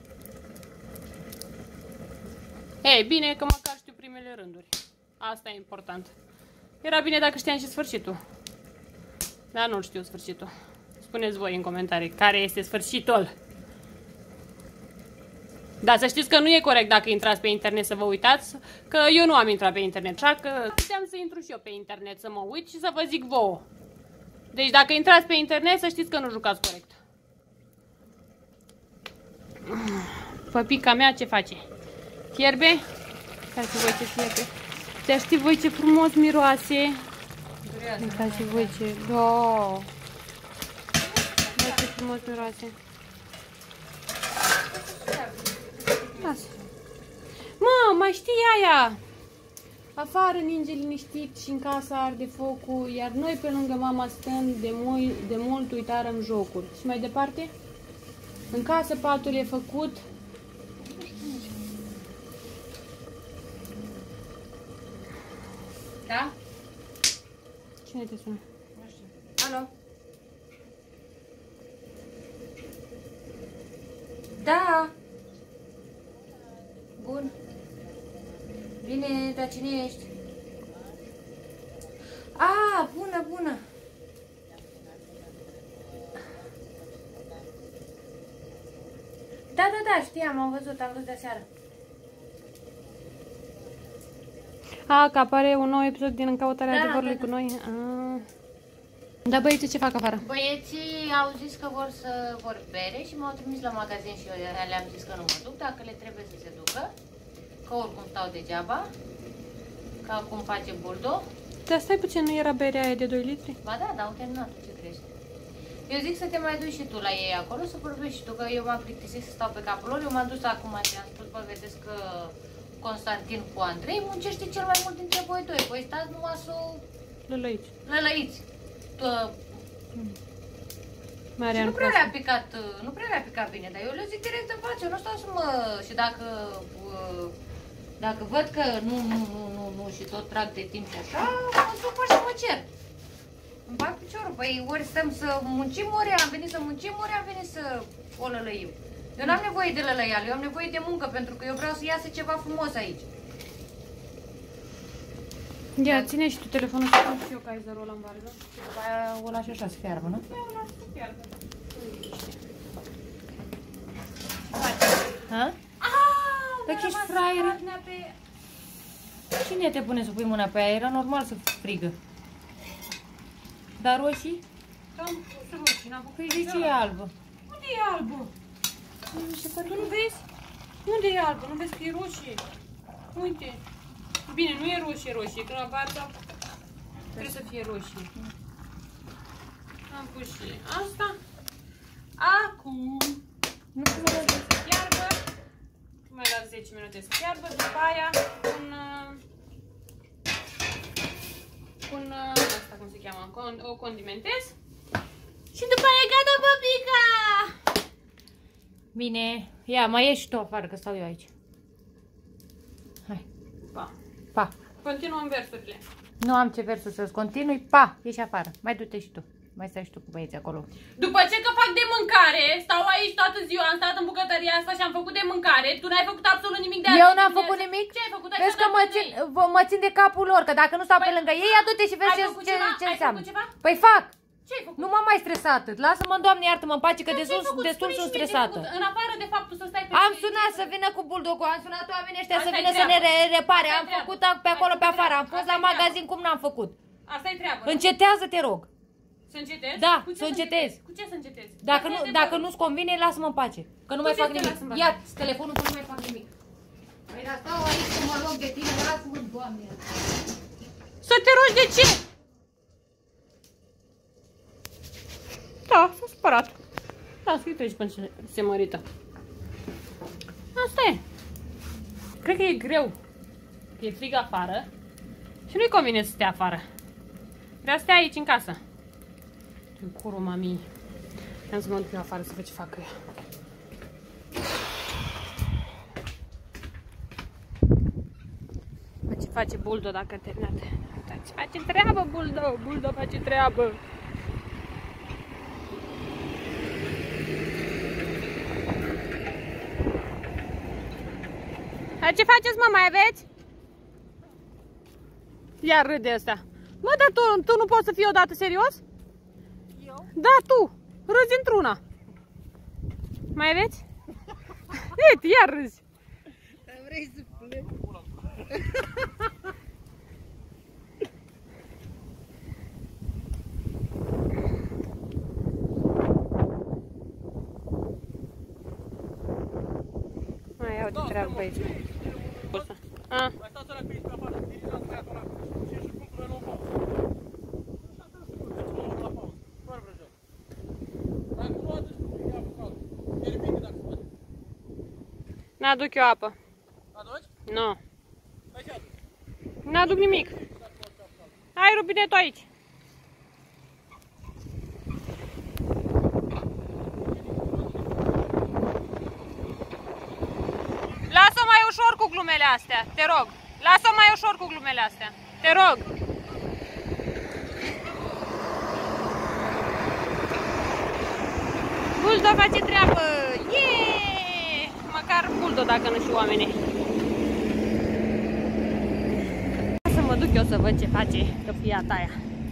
Ei, bine că măcar știu primele rânduri. Asta e important. Era bine dacă știam și sfârșitul. Dar nu știu sfârșitul. Spuneți voi în comentarii care este sfârșitul. Dar să știți că nu e corect dacă intrați pe internet să vă uitați, că eu nu am intrat pe internet, așa că puteam să intru și eu pe internet să mă uit și să vă zic vouă. Deci dacă intrați pe internet să știți că nu jucați corect. Păpica mea ce face? Fierbe? Uitați voi ce fierbe. Dar știți voi ce frumos miroase? Uitați voi ce... Da! Uitați ce frumos miroase. Lasă. Mă, mai știi aia? Afară ninge liniștit și în casa arde focul, iar noi pe lângă mama stând, de, mult, de mult uitarăm jocul. Și mai departe? În casă patul e făcut. Da? Cine te sună? Nu știu. Alo? Da. Bun. Bine, dar cine ești? A, bună, bună. Da, da, da, știam, am văzut, am văzut de seară. A, că apare un nou episod din În căutarea Da, adevărului da, da. cu noi. A. Da, băieții ce fac afară? Băieții au zis că vor să vor bere și m-au trimis la magazin și eu le-am zis că nu mă duc, dacă le trebuie să se ducă, că oricum stau degeaba, că acum face buldo. Dar stai puțin, nu era berea aia de doi litri? Ba da, dar au terminat, ce crești. Eu zic să te mai duci și tu la ei acolo, să vorbești și tu, că eu m-am plictisit să stau pe capul lor. Eu m-am dus acum și am spus, bă, vedeți că Constantin cu Andrei muncește cel mai mult dintre voi doi. Voi stați numai să o Lălăiți. lălăiți. Marian, Și nu prea le-a picat, nu prea le-a picat bine, dar eu le zic direct în față, eu nu stau să mă... Și dacă, dacă văd că nu, nu, nu, nu, nu și tot trag de timp și așa, mă supăr și mă cer. Îmi bag piciorul, păi ori stăm să muncim, ori am venit să muncim, ori am venit să o lălăim. Eu n-am nevoie de lălăială, eu am nevoie de muncă, pentru că eu vreau să iasă ceva frumos aici. Ia, ține și tu telefonul și pun și eu Kaiserul ăla în varză. Și după aia o lași așa să fiarbă, nu? Eu las să fiarbă. Ha? Păi că ești fraiere. Cine te pune să pui mâna pe ea? Era normal să frigă. Dar roșii? Am pus roșii, n-am făcut. Păi de ce e albă? Unde e albă? Tu nu vezi? Unde e albă? Nu vezi că e roșie? Uite. Bine, nu e roșie, roșie, că la barza trebuie să fie roșie. Am pus și asta. Acum Nu știu să văd. fiarbă. Mai las zece minute să fiarbă, după aia un... un... asta cum se cheamă, con, o condimentez. Și după aia gata păpica! Bine, ia, mai ieși și tu afară, că stau eu aici. Hai, Pa. pa. Continuăm versurile. Nu am ce versul să-ți continui. Pa, ieși afară. Mai du-te și tu. Mai stai și tu cu băieții acolo. După ce că fac de mâncare, stau aici toată ziua, am stat în bucătăria asta și am făcut de mâncare, tu n-ai făcut absolut nimic de Eu n-am făcut nimic? Ce ai făcut? Ai Vezi stat că mă lângă țin, ei. vă- mă țin de capul lor, că dacă nu stau pe Păi- lângă ei, adu-te și vezi Ai ce, făcut ce, ceva? ce Ai înseamnă. făcut ceva? Păi fac. Ce ai făcut? Nu mă mai stresa atât. Lasă-mă, Doamne, iartă-mă în pace, că de Ce ai sus, făcut? de sus Spune sunt și mie ce ai stresată. făcut. În afară de faptul să stai pe Am pe- sunat să vină cu buldogul, am sunat oamenii ăștia să Asta-i vină să ne treaba. re- repare, Asta-i am treaba. făcut pe acolo pe Asta-i afară, am treaba. fost la Asta-i treaba. magazin cum n-am făcut. Asta e treaba. Încetează, te rog. Să încetez? Da, Cu ce să încetez. Cu ce să încetez? Dacă, nu, dacă nu-ți convine, lasă-mă în pace. Că nu Cu mai ce fac te nimic. las în pace? Ia telefonul că nu mai fac nimic. Păi dar stau aici să mă rog de tine, lasă-mă, Doamne. Să te rogi de ce? Da, s-a supărat. Da, scrie aici până se mărită. Asta e. Cred că e greu. Că e frig afară. Și nu-i convine să stea afară. Vrea să stea aici în casă. În curul mamii. Am să mă duc eu afară să văd ce fac ea. Ce face Buldo dacă a terminat? Uitați, face treabă Buldo! Buldo face treabă! Dar ce faceți, mă, mai aveți? Iar râde ăsta. Mă, dar tu, tu nu poți să fii odată serios? Eu? Da, tu! Râzi într-una. Mai aveți? Uite, iar râzi. Vrei să plec? Mai iau de treabă pe aici. A. Mai stați ăla pe aici pe afară, dirijați băiatul ăla și și punctul ăla o pauză. Așa trebuie să puneți mă la pauză, fără vrăjeală. Dacă nu aduci cu ia cu caldul, e bine dacă se poate. N-aduc eu apă. Aduci? Nu. Hai ce aduci? N-aduc nimic. Ai robinetul aici. Lasă-o mai ușor cu glumele astea, te rog. Lasă-o mai ușor cu glumele astea, te rog. Buldo face treabă! Yeee! Măcar Buldo dacă nu și oamenii. Să mă duc eu să văd ce face căpiata aia.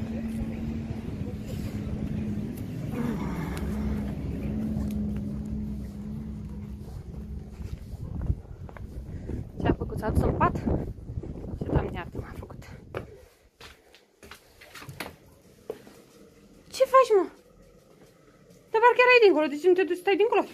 Ce a făcut? S-a dus în pat? Ce Doamne iartă m-a făcut. Ce faci, mă? Dar parcă erai dincolo, de ce nu te duci să stai dincolo?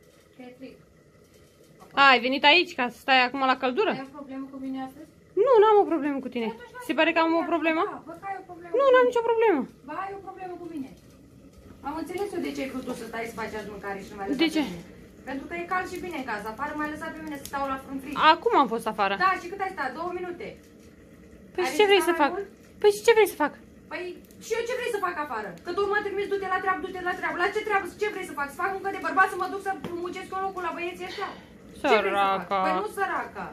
A, ai venit aici ca să stai acum la căldură? Ai o problemă cu mine astăzi? Nu, n-am o problemă cu tine. Se pare că am o problemă? Da, bă, că ai o problemă. Nu, n-am nicio problemă. Ba, ai o problemă cu mine. Am înțeles eu de ce ai vrut tu să stai să faci azi mâncare și nu mai lăsat De ce? pe mine. Pentru că e cald și bine în casă. Afară m-ai lăsat pe mine să stau la frânt frig. Acum am fost afară. Da, și cât ai stat? Două minute. Păi Ai și ce vrei să rezistat mai fac? mult? Păi și ce vrei să fac? Păi și eu ce vrei să fac afară? Că tu mă trimis, du-te la treabă, du-te la treabă. La ce treabă? Ce vrei să fac? Să fac muncă de bărbat, să mă duc să muncesc eu locul la băieții ăștia? Ce vrei să fac? Săraca. Păi nu săraca.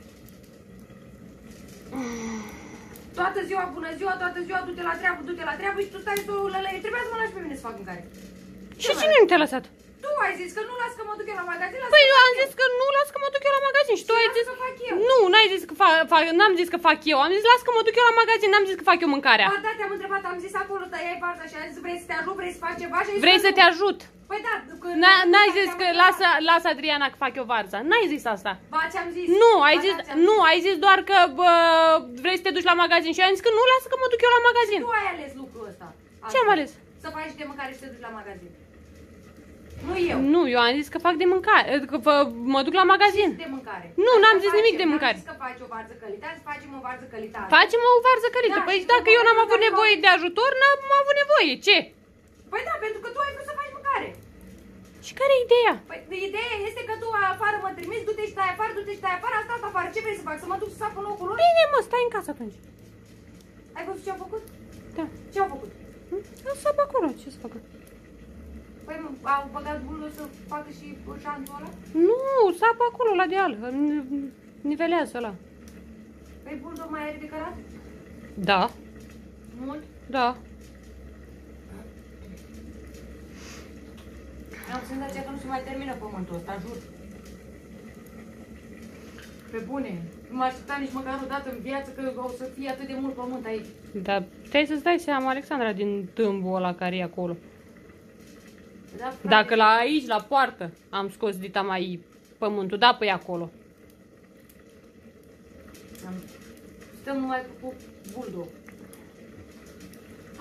Toată ziua, bună ziua, toată ziua, du-te la treabă, du-te la treabă și tu stai să o lălăie. Trebuia să mă lași pe mine să fac mâncare. Și cine nu te-a lăsat? Tu ai zis că nu las că mă duc eu la magazin, las Păi că eu fac am zis că nu, las că mă duc eu la magazin și tu Și ai las zis... că fac eu. Nu, n-ai zis că fac, fac n-am zis că fac eu, am zis las că mă duc eu la magazin, n-am zis că fac eu mâncarea. Ba da, te-am întrebat, am zis acolo, tăiai varza și am zis vrei să te ajut, vrei să faci ceva și ai zis Vrei că să nu. te ajut? Păi da, că... N- N-ai zis te-am că întrebat. lasă, lasă Adriana că fac eu varza. N-ai zis asta. Ba, ți-am zis. Nu, ai Ba, zis, da, ți-am nu, ai zis doar că bă, vrei să te duci la magazin și eu am zis că nu, lasă că mă duc eu la magazin. Tu ai ales lucrul ăsta. Ce am ales? Să faci de mâncare și să te duci la magazin. Nu eu. Nu, eu am zis că fac de mâncare, că fă- mă duc la magazin. De mâncare. Nu, Asta n-am zis facem, nimic de n-am mâncare. zis că faci o varză călită, azi facem o varză călită. Facem o varză călită. Da, Păi și dacă că eu n-am mă avut duc la nevoie de ajutor, n-am avut nevoie. Ce? Păi da, pentru că tu ai vrut să faci mâncare. Și care e ideea? Păi ideea este că tu afară mă trimiți, du-te și stai afară, du-te și stai afară, asta afară. Ce vrei să fac? Să mă duc să sap în locul lor? Bine, mă, stai în casă atunci. Ai văzut ce au făcut? Da. Ce au făcut? Hm? Să acolo, ce să facă? Păi au băgat bulul să facă și șanțul ăla? Nu, sapă acolo, la deal. Nivelează ăla. Păi bulul mai are de cărat? Da, Mult? da. Am senzația că nu se mai termină pământul ăsta, jur. Pe bune. Nu mă așteptam nici măcar o dată în viață că o să fie atât de mult pământ aici. Dar puteai să-ți dai seama, Alexandra, din tâmbul ăla care e acolo. Da, frate, Dacă la aici, la poartă, am scos dita mai pământul, da, păi acolo. am... Stăm numai cu bulldog.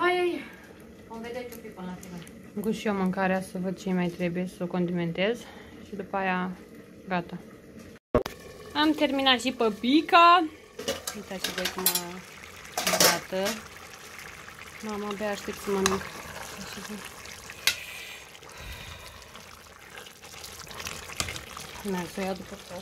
Ai, vom vedea ce pic până la final. Gust și eu mâncarea să văd ce mai trebuie să o condimentez și după aia gata. Am terminat și păpica. Uitați voi cum arată. Mama, abia aștept să mănânc. Merg să o iau după foc.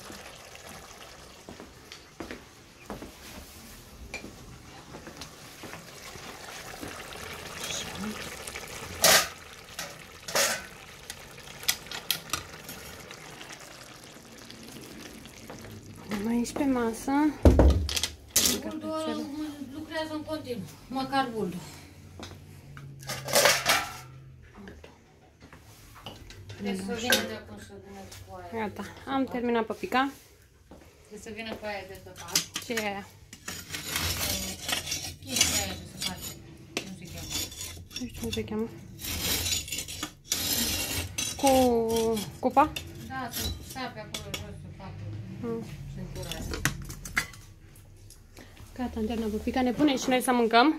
Mai aici pe masă. Buldul lucrează în continuu, măcar buldul. Trebuie să vină de acum să vină cu aia. Gata, am terminat păpica. Trebuie să vină cu aia de săpat. Ce e aia? Chestia aia de săpat. Nu se cheamă. Nu știu cum se cheamă. Cu cupa? Da, să sape acolo jos să facă Mm. centura aia. Gata, am terminat păpica. Ne punem și noi să mâncăm.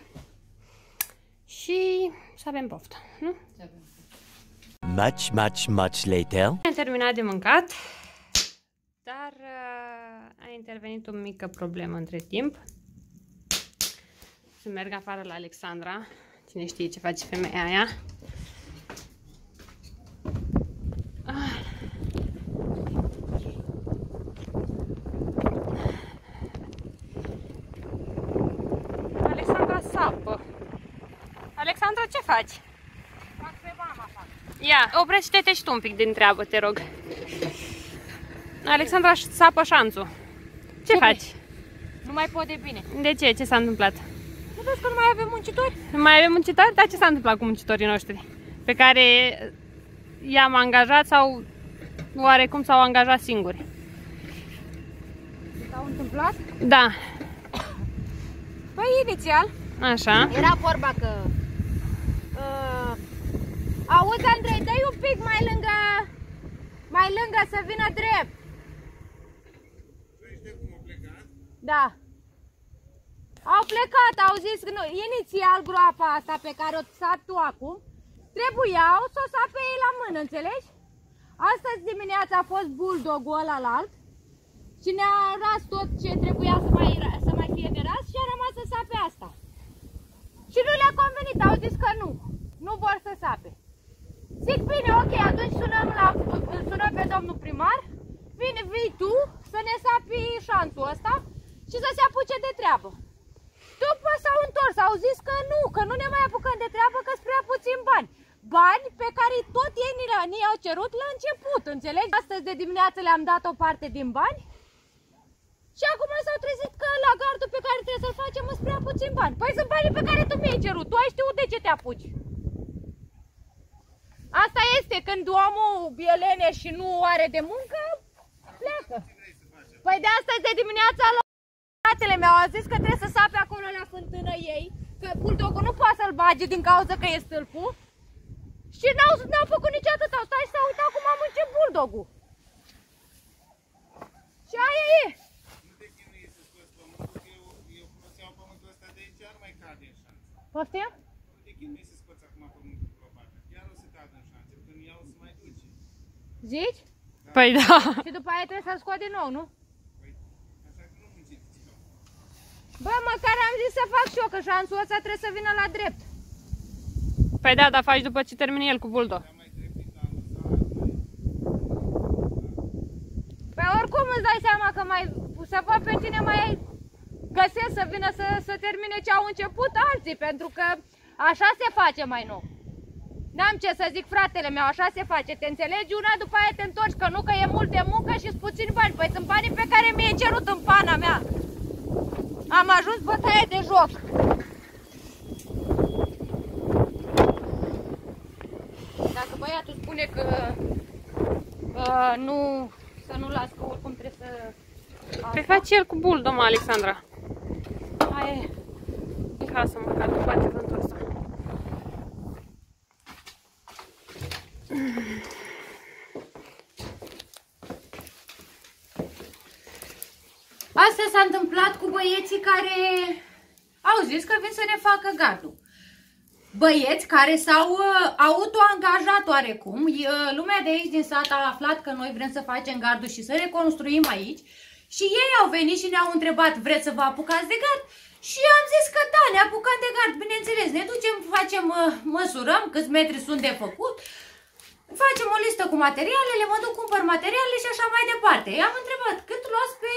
Și să avem poftă, nu? Much, much, much later. Am terminat de mâncat, dar uh, a intervenit o mică problemă între timp. Să merg afară la Alexandra. Cine știe ce face femeia aia. Ah. Alexandra sapă. Alexandra, ce faci? Fac pe mama, fac. Ia, oprește-te și tu un pic din treabă, te rog. Alexandra sapă șanțul. Ce, ce faci? Nu mai pot de bine. De ce? Ce s-a întâmplat? Nu vezi că nu mai avem muncitori? Nu mai avem muncitori? Dar ce s-a întâmplat cu muncitorii noștri? Pe care i-am angajat sau oarecum s-au angajat singuri? S-au întâmplat? Da. Păi inițial Așa. era vorba că uh, auzi, Andrei, dă-i un pic mai lângă mai lângă să vină drept. Da. Au plecat, au zis că nu, inițial groapa asta pe care o sap tu acum trebuiau să o sape ei la mână, înțelegi? Astăzi dimineața a fost bulldogul ăla la alt și ne-a ras tot ce trebuia să mai, să mai fie de ras și a rămas să sape asta. Și nu le-a convenit, au zis că nu, nu vor să sape. Zic, bine, ok, atunci sunăm, la, sunăm pe domnul primar, vine, vii tu să ne sapi șanțul ăsta și să se apuce de treabă. După s-au întors, au zis că nu, că nu ne mai apucăm de treabă, că-s prea puțin bani. Bani pe care tot ei ni au cerut la început, înțelegi? Astăzi de dimineață le-am dat o parte din bani și acum s-au trezit că la gardul pe care trebuie să-l facem sunt prea puțin bani. Păi sunt banii pe care tu mi-ai cerut, tu ai știut de ce te apuci. Asta este, când omul e lene și nu are de muncă, pleacă. Păi de astăzi de dimineața la fratele meu a zis că trebuie să sape acolo la fântână ei, că bulldogul nu poate să-l bage din cauza că e stâlpul. Și n-au făcut nici atât, au stat și s-au uitat cum a muncit bulldogul. Și aia e. Nu te chinui să scoți pământul, că eu, eu foloseam pământul ăsta de aici, nu mai cade în șanță. Poftim? Nu te chinui să scoți acum pământul probabil, chiar o să cadă în șanță, când iau să mai duce. Zici? Da. Păi da. Și după aia trebuie să-l scot din nou, nu? Păi, așa că nu munciți ceva. Bă, măcar am zis să fac și eu, că șanțul ăsta trebuie să vină la drept. Păi da, dar faci după ce termine el cu bulldog. Dar mai trebuie la lăsat, mai... Păi oricum îți dai seama că mai să văd pe cine mai găsesc să vină să, să termine ce au început alții, pentru că așa se face mai nou. N-am ce să zic, fratele meu, așa se face, te înțelegi? Una după aia te întorci, că nu, că e mult de muncă și-s puțini bani. Păi sunt banii pe care mi-ai cerut în pana mea. Am ajuns bătaie de joc. Dacă băiatul spune că uh, nu, să nu las, că oricum trebuie să... Păi faci el cu bulldog, mă, Alexandra. Hai, Lasă mă, că nu face vântul ăsta. asta s-a întâmplat cu băieții care au zis că vin să ne facă gardul. băieți care s-au uh, autoangajat oarecum. Uh, lumea de aici din sat a aflat că noi vrem să facem gardul și să reconstruim aici. Și ei au venit și ne-au întrebat, vreți să vă apucați de gard? Și am zis că da, ne apucăm de gard, bineînțeles. Ne ducem, facem, uh, măsurăm câți metri sunt de făcut. Facem o listă cu materialele, mă duc, cumpăr materialele și așa mai departe. I-am întrebat cât luați pe...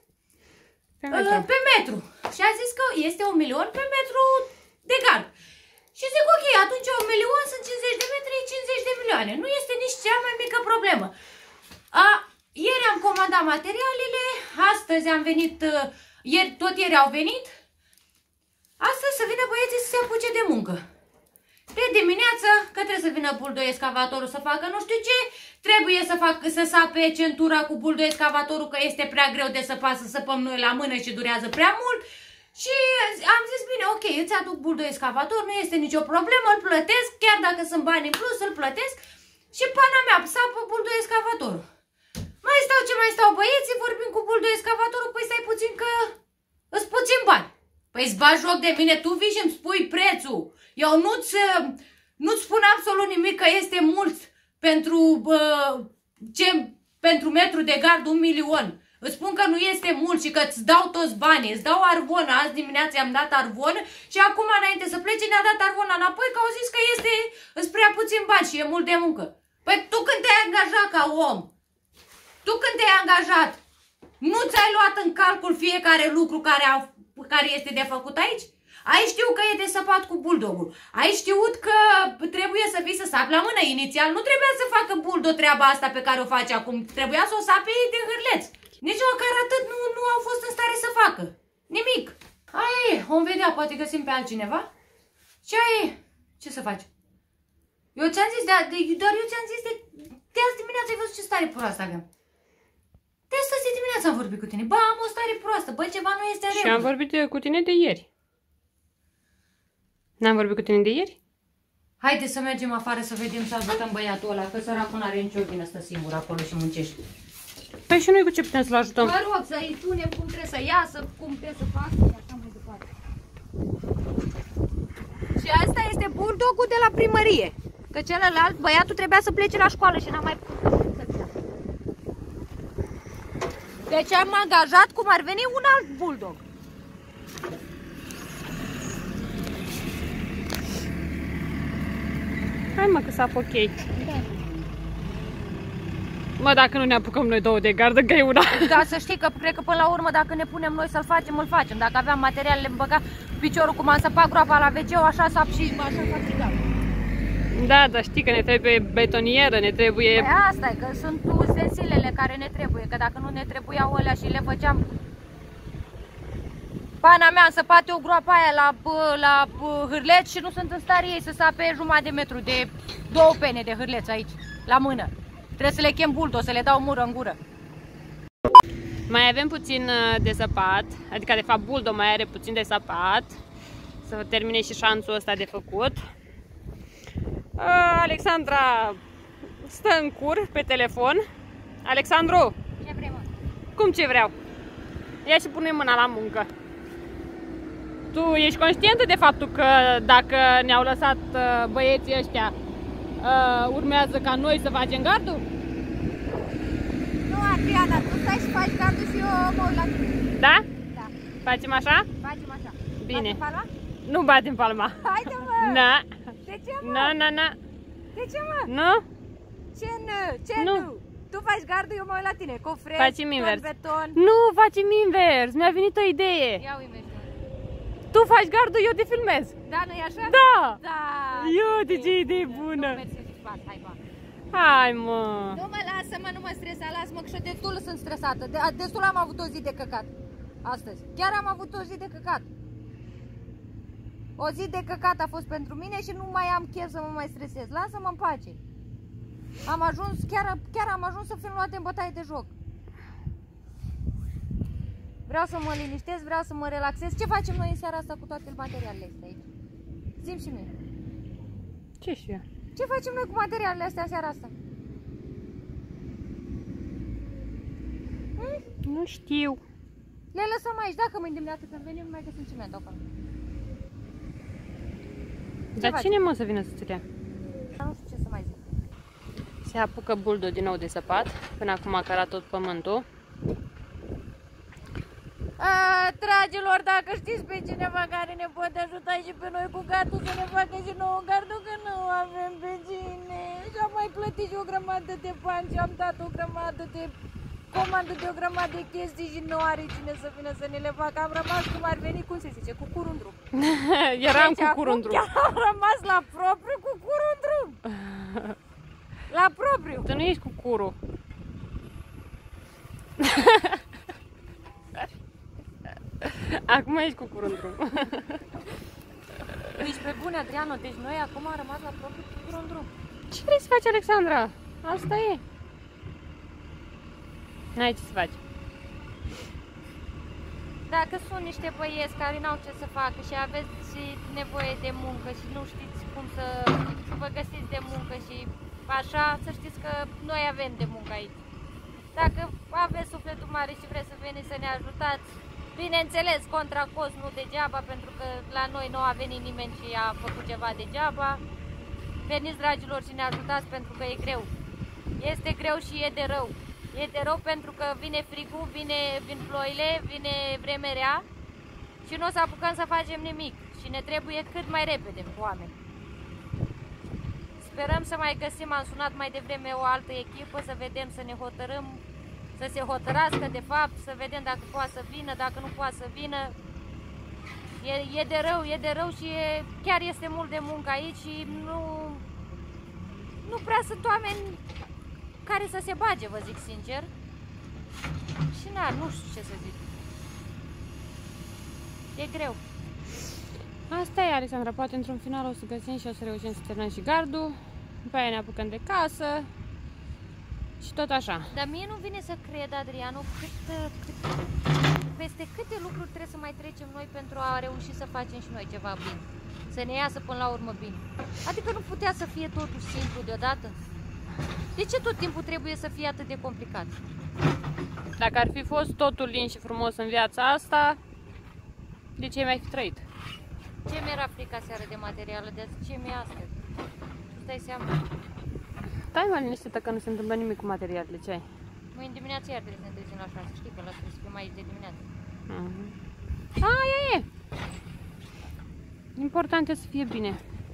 Pe metru. Uh, pe metru. Și a zis că este un milion pe metru de gard. Și zic, ok, atunci un milion sunt cincizeci de metri, cincizeci de milioane. Nu este nici cea mai mică problemă. A, ieri am comandat materialele, astăzi am venit, uh, ieri, tot ieri au venit. Astăzi să vină băieții să se apuce de muncă. De dimineață, că trebuie să vină buldoi excavatorul să facă nu știu ce, trebuie să fac, să sape centura cu buldoi excavatorul, că este prea greu de săpat, să săpăm noi la mână și durează prea mult. Și am zis, bine, ok, îți aduc buldoi excavator, nu este nicio problemă, îl plătesc, chiar dacă sunt bani în plus, îl plătesc. Și pana mea, sapă buldoi excavatorul. Mai stau ce mai stau băieții, vorbim cu buldoi excavatorul, păi stai puțin că îți puțin bani. Păi îți bagi joc de mine, tu vii și îmi spui prețul. Eu nu-ți nu spun absolut nimic că este mult pentru, bă, ce, pentru metru de gard un milion. Îți spun că nu este mult și că îți dau toți banii. Îți dau arvon, azi dimineața i-am dat arvon și acum înainte să plece ne-a dat arvon înapoi că au zis că este îți prea puțin bani și e mult de muncă. Păi tu când te-ai angajat ca om, tu când te-ai angajat, nu ți-ai luat în calcul fiecare lucru care, a, care este de făcut aici? Ai știut că e de săpat cu buldogul. Ai știut că trebuie să vii să sapi la mână. Inițial nu trebuia să facă buldo treaba asta pe care o face acum. Trebuia să o sape de hârleț. Nici măcar atât nu, nu au fost în stare să facă. Nimic. Aia e. Vom vedea. Poate găsim pe altcineva. Ce aia e? Ce să faci? Eu ți-am zis, de, de, doar eu ți-am zis de, de azi dimineață ai văzut ce stare proastă aveam. De astăzi de dimineață am vorbit cu tine. Ba, am o stare proastă. Bă, ceva nu este în regulă. Și am vorbit cu tine de ieri. N-am vorbit cu tine de ieri? Haide să mergem afară să vedem, să ajutăm băiatul ăla, că săracul n-are nicio vină, stă singur acolo și muncește. Păi și noi cu ce putem să-l ajutăm? Mă rog, să-i spunem cum trebuie să iasă, cum trebuie să facă și așa mai departe. Și asta este buldogul de la primărie. Că celălalt, băiatul trebuia să plece la școală și n-a mai putut să fie. Deci am angajat cum ar veni un alt buldog. Hai mă, că s-a ok. Da. Mă, dacă nu ne apucăm noi două de gardă, că e una. Da, să știi că cred că până la urmă, dacă ne punem noi să-l facem, îl facem. Dacă aveam materialele, îmi băga piciorul cum am săpat groapa la ve ce, așa sap și așa fac și gata. Da, dar știi că ne trebuie betonieră, ne trebuie... Păi asta e, că sunt ustensilele care ne trebuie, că dacă nu ne trebuiau alea și le făceam... Pana mea, am săpat eu groapa aia la, la hârleț și nu sunt în stare ei să sape jumătate de metru de două pene de hârleț aici, la mână. Trebuie să le chem buldo, să le dau mură în gură. Mai avem puțin de săpat, adică de fapt buldo mai are puțin de săpat, să termine și șanțul ăsta de făcut. Alexandra stă în cur pe telefon. Alexandru, Ce vrei, mă? cum ce vreau? Ia și pune mâna la muncă. Tu ești conștientă de faptul că dacă ne-au lăsat băieții ăștia, urmează ca noi să facem gardul? Nu, Adriana, tu stai și faci gardul și eu mă uit la tine. Da? Da. Facem așa? Facem așa. Bine. Batem palma? Nu batem palma. Haide, mă! Na. De ce, mă? Na, na, na. De ce, mă? Nu? Ce nu? Ce Nu. nu? Tu faci gardul, eu mă uit la tine. Cofre, Facem invers. beton. Nu, facem invers. Mi-a venit o idee. Ia uite. Tu faci gardul, eu te filmez. Da, nu-i așa? Da. Da. Eu, de ce idee bună. Nu mergi să zici, bani, hai, bani. Hai, mă. Nu mă lasă, mă, nu mă stresa, lasă-mă, că și destul sunt stresată. De, destul am avut o zi de căcat astăzi. Chiar am avut o zi de căcat. O zi de căcat a fost pentru mine și nu mai am chef să mă mai stresez. Lasă-mă în pace. Am ajuns, chiar, chiar am ajuns să fim luate în bătaie de joc. Vreau să mă liniștesc, vreau să mă relaxez. Ce facem noi în seara asta cu toate materialele astea aici? Zi-mi și mie. Ce știu eu? Ce facem noi cu materialele astea în seara asta? Hmm? Nu știu. Le lăsăm aici, dacă mâine dimineață când venim, nu mai găsim ciment acolo. Dar faci? cine mă să vină să-ți dea? Nu știu ce să mai zic. Se apucă Buldo din nou de săpat. Până acum a cărat tot pământul. A, dragilor, dacă știți pe cineva care ne poate ajuta și pe noi cu gardul să ne facă și nouă gardul, că nu avem pe cine. Și am mai plătit și o grămadă de bani și am dat o grămadă de comandă de o grămadă de chestii și nu are cine să vină să ne le facă. Am rămas cum ar veni, cum se zice, cu curul în drum. Eram Deci cu curul în drum. Chiar am rămas la propriu cu curul în drum. La propriu. Tu nu ești cu curul. Acum ești cu curul în drum. Deci pe bune, Adriano, deci noi acum am rămas la propriu cu curul în drum. Ce vrei să faci, Alexandra? Asta e. N-ai ce să faci. Dacă sunt niște băieți care n-au ce să facă și aveți și nevoie de muncă și nu știți cum să vă găsiți de muncă și așa, să știți că noi avem de muncă aici. Dacă aveți sufletul mare și vreți să veniți să ne ajutați, bineînțeles, contra cost, nu degeaba, pentru că la noi nu a venit nimeni și a făcut ceva degeaba. Veniți, dragilor, și ne ajutați pentru că e greu. Este greu și e de rău. E de rău pentru că vine frigul, vine, vin ploile, vine vremea rea și nu o să apucăm să facem nimic și ne trebuie cât mai repede oameni. Sperăm să mai găsim, am sunat mai devreme o altă echipă, să vedem, să ne hotărâm, să se hotărască de fapt, să vedem dacă poate să vină, dacă nu poate să vină. E, e de rău, e de rău și e, chiar este mult de muncă aici și nu, nu prea sunt oameni care să se bage, vă zic sincer. Și na, nu știu ce să zic. E greu. Asta e, Alexandra, poate într-un final o să găsim și o să reușim să terminăm și gardul. După aia ne apucăm de casă și tot așa. Dar mie nu vine să cred, Adriano, cât, cât, peste câte lucruri trebuie să mai trecem noi pentru a reuși să facem și noi ceva bine. Să ne iasă până la urmă bine. Adică nu putea să fie totul simplu deodată? De ce tot timpul trebuie să fie atât de complicat? Dacă ar fi fost totul lin și frumos în viața asta, de ce mi-ai fi trăit? Ce mi-era frica seară de materială? De ce mi-e astăzi? Tu stai seama? Stai mai liniștită că nu se întâmplă nimic cu materialele, ce ai? Mâine dimineața iar trebuie să ne trezim la șase. Știi că la trebuie să fim aici de dimineață. Uh-huh. Aia e! Important e să fie bine.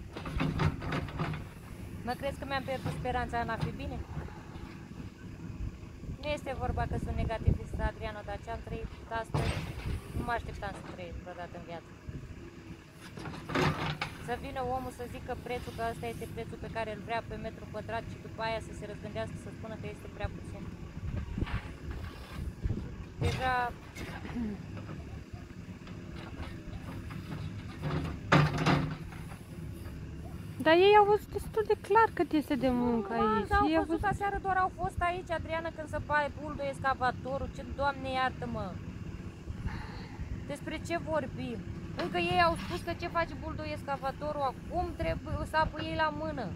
Mă crezi că mi-am pierdut speranța în a fi bine? Nu este vorba că sunt negativist, Adriano, dar ce am trăit astăzi, nu mă așteptam să trăiesc vreodată în viață. Să vină omul să zică prețul, că ăsta este prețul pe care îl vrea pe metru pătrat și după aia să se răzgândească, să spună că este prea puțin. Deja... Dar ei au văzut destul de clar cât este de muncă aici. Da, au ei văzut aseară, doar au fost aici, Adriana, când se pare buldo excavatorul. Ce, Doamne iartă-mă! Despre ce vorbim? Încă ei au spus că ce face buldo excavatorul, acum trebuie să apă ei la mână.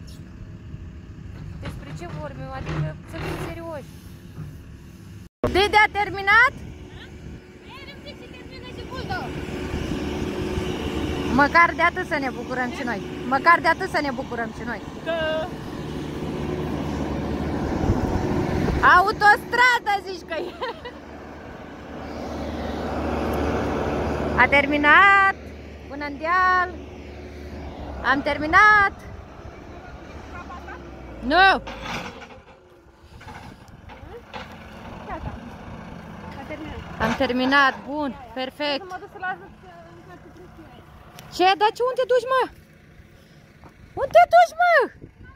Despre ce vorbim? Adică să fim serioși. Dede a terminat? Măcar de atât să ne bucurăm și noi. Măcar de atât să ne bucurăm și noi. Că... Autostradă zici că e. A terminat. Până în deal. Am terminat. Nu. Am terminat. Bun. Perfect. Ce? Dar ce? Unde te duci, mă? Unde te duci, mă?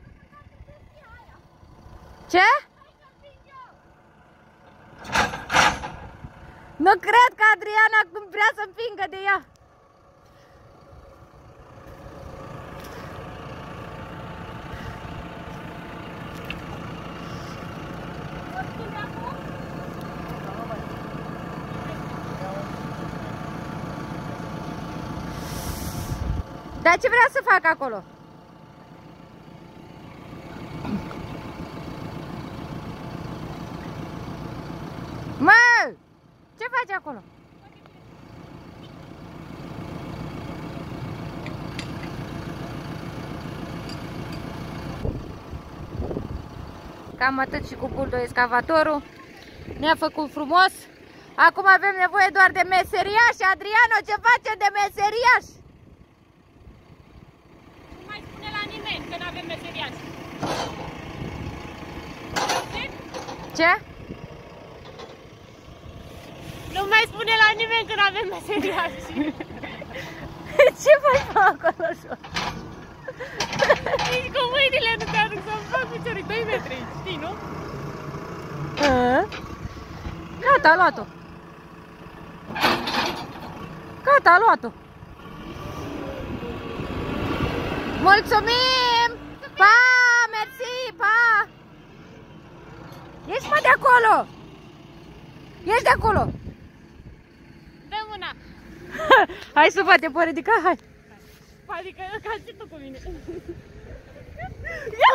Ce? Nu cred că Adriana acum vrea să împingă de ea. Dar ce vrea să fac acolo? Mă! Ce faci acolo? cam atât și cu buldo excavatorul. Ne-a făcut frumos. Acum avem nevoie doar de meseriaș. Adriano, ce facem de meseriaș? Nu mai spune la nimeni că nu avem meseriaș. Ce? Nu mai spune la nimeni că nu avem meseriaș. Ce mai fac acolo așa? Nici cu mâinile nu te aduc să-mi fac picioric doi metri, știi, nu? A? Gata, a luat-o. Gata, a luat-o. Mulțumim! Pa! Mersi! Pa! Ești mă de acolo! Ești de acolo! Dă mâna! Hai să vă te pot ridica, hai! Adică ca și tu cu mine. Ia!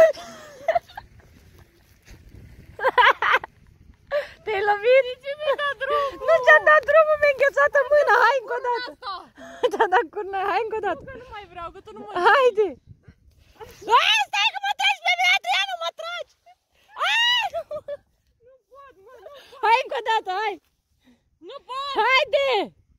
Te-ai lovit? De ce mi-ai dat drumul? Nu ți-a dat drumul, mi-a înghețat în mână, hai încă o dată! Ți-a dat curna, hai încă o dată! Că nu mai vreau, că tu nu mă... Haide! Hai, stai că mă tragi pe mine, Adriano, mă tragi! Ai, nu! Nu pot, mă, nu pot! Hai încă o dată, hai! Nu pot! Haide!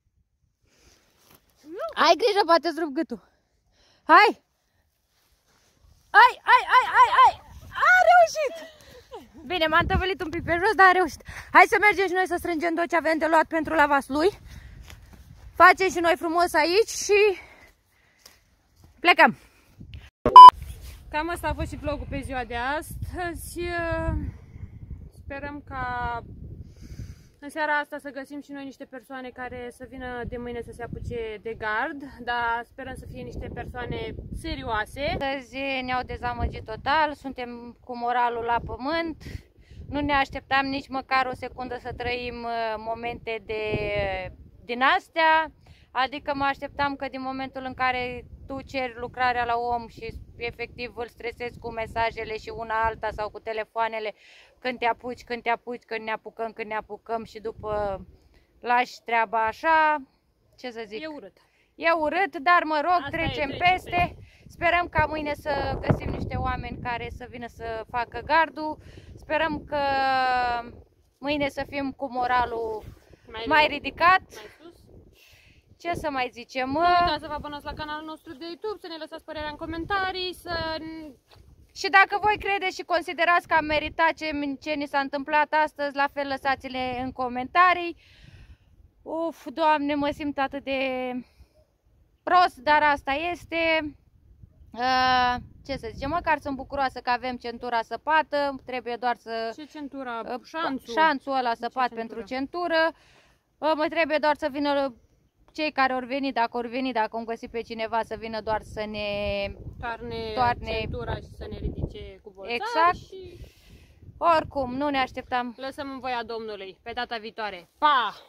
Ai grijă, poate-ți rup gâtul. Hai! Ai, ai, ai, ai, ai! A reușit! Bine, m-am tăvălit un pic pe jos, dar a reușit. Hai să mergem și noi să strângem tot ce avem de luat pentru la vaslui. Facem și noi frumos aici și plecăm. Cam asta a fost și vlogul pe ziua de astăzi. Sperăm ca în seara asta să găsim și noi niște persoane care să vină de mâine să se apuce de gard, dar sperăm să fie niște persoane serioase. Astăzi ne-au dezamăgit total, suntem cu moralul la pământ. Nu ne așteptam nici măcar o secundă să trăim momente de, din astea. Adică mă așteptam că din momentul în care tu ceri lucrarea la om și efectiv îl stresezi cu mesajele și una alta sau cu telefoanele, când te apuci, când te apuci, când ne apucăm, când ne apucăm și după lași treaba așa, ce să zic? E urât. E urât, dar mă rog, Asta trecem e, peste. Sperăm ca mâine să găsim niște oameni care să vină să facă gardul. Sperăm că mâine să fim cu moralul mai, mai ridicat. Mai sus. Ce să mai zicem? Nu uitați să vă abonați la canalul nostru de YouTube, să ne lăsați părerea în comentarii, să... Și dacă voi credeți și considerați că am meritat ce, ce ni s-a întâmplat astăzi, la fel lăsați-le în comentarii. Uf, Doamne, mă simt atât de prost, dar asta este. Uh, ce să zicem, măcar sunt bucuroasă că avem centura săpată, trebuie doar să... Ce centura? Uh, Șanțul. Șanțul ăla săpat centură? pentru centură. Uh, mă trebuie doar să vină cei care au venit, dacă au venit, dacă am găsit pe cineva să vină doar să ne Toarne, toarne centura și să ne ridice cu bolțari. Exact. Și oricum, nu ne așteptam. lăsăm în voia Domnului. Pe data viitoare. Pa!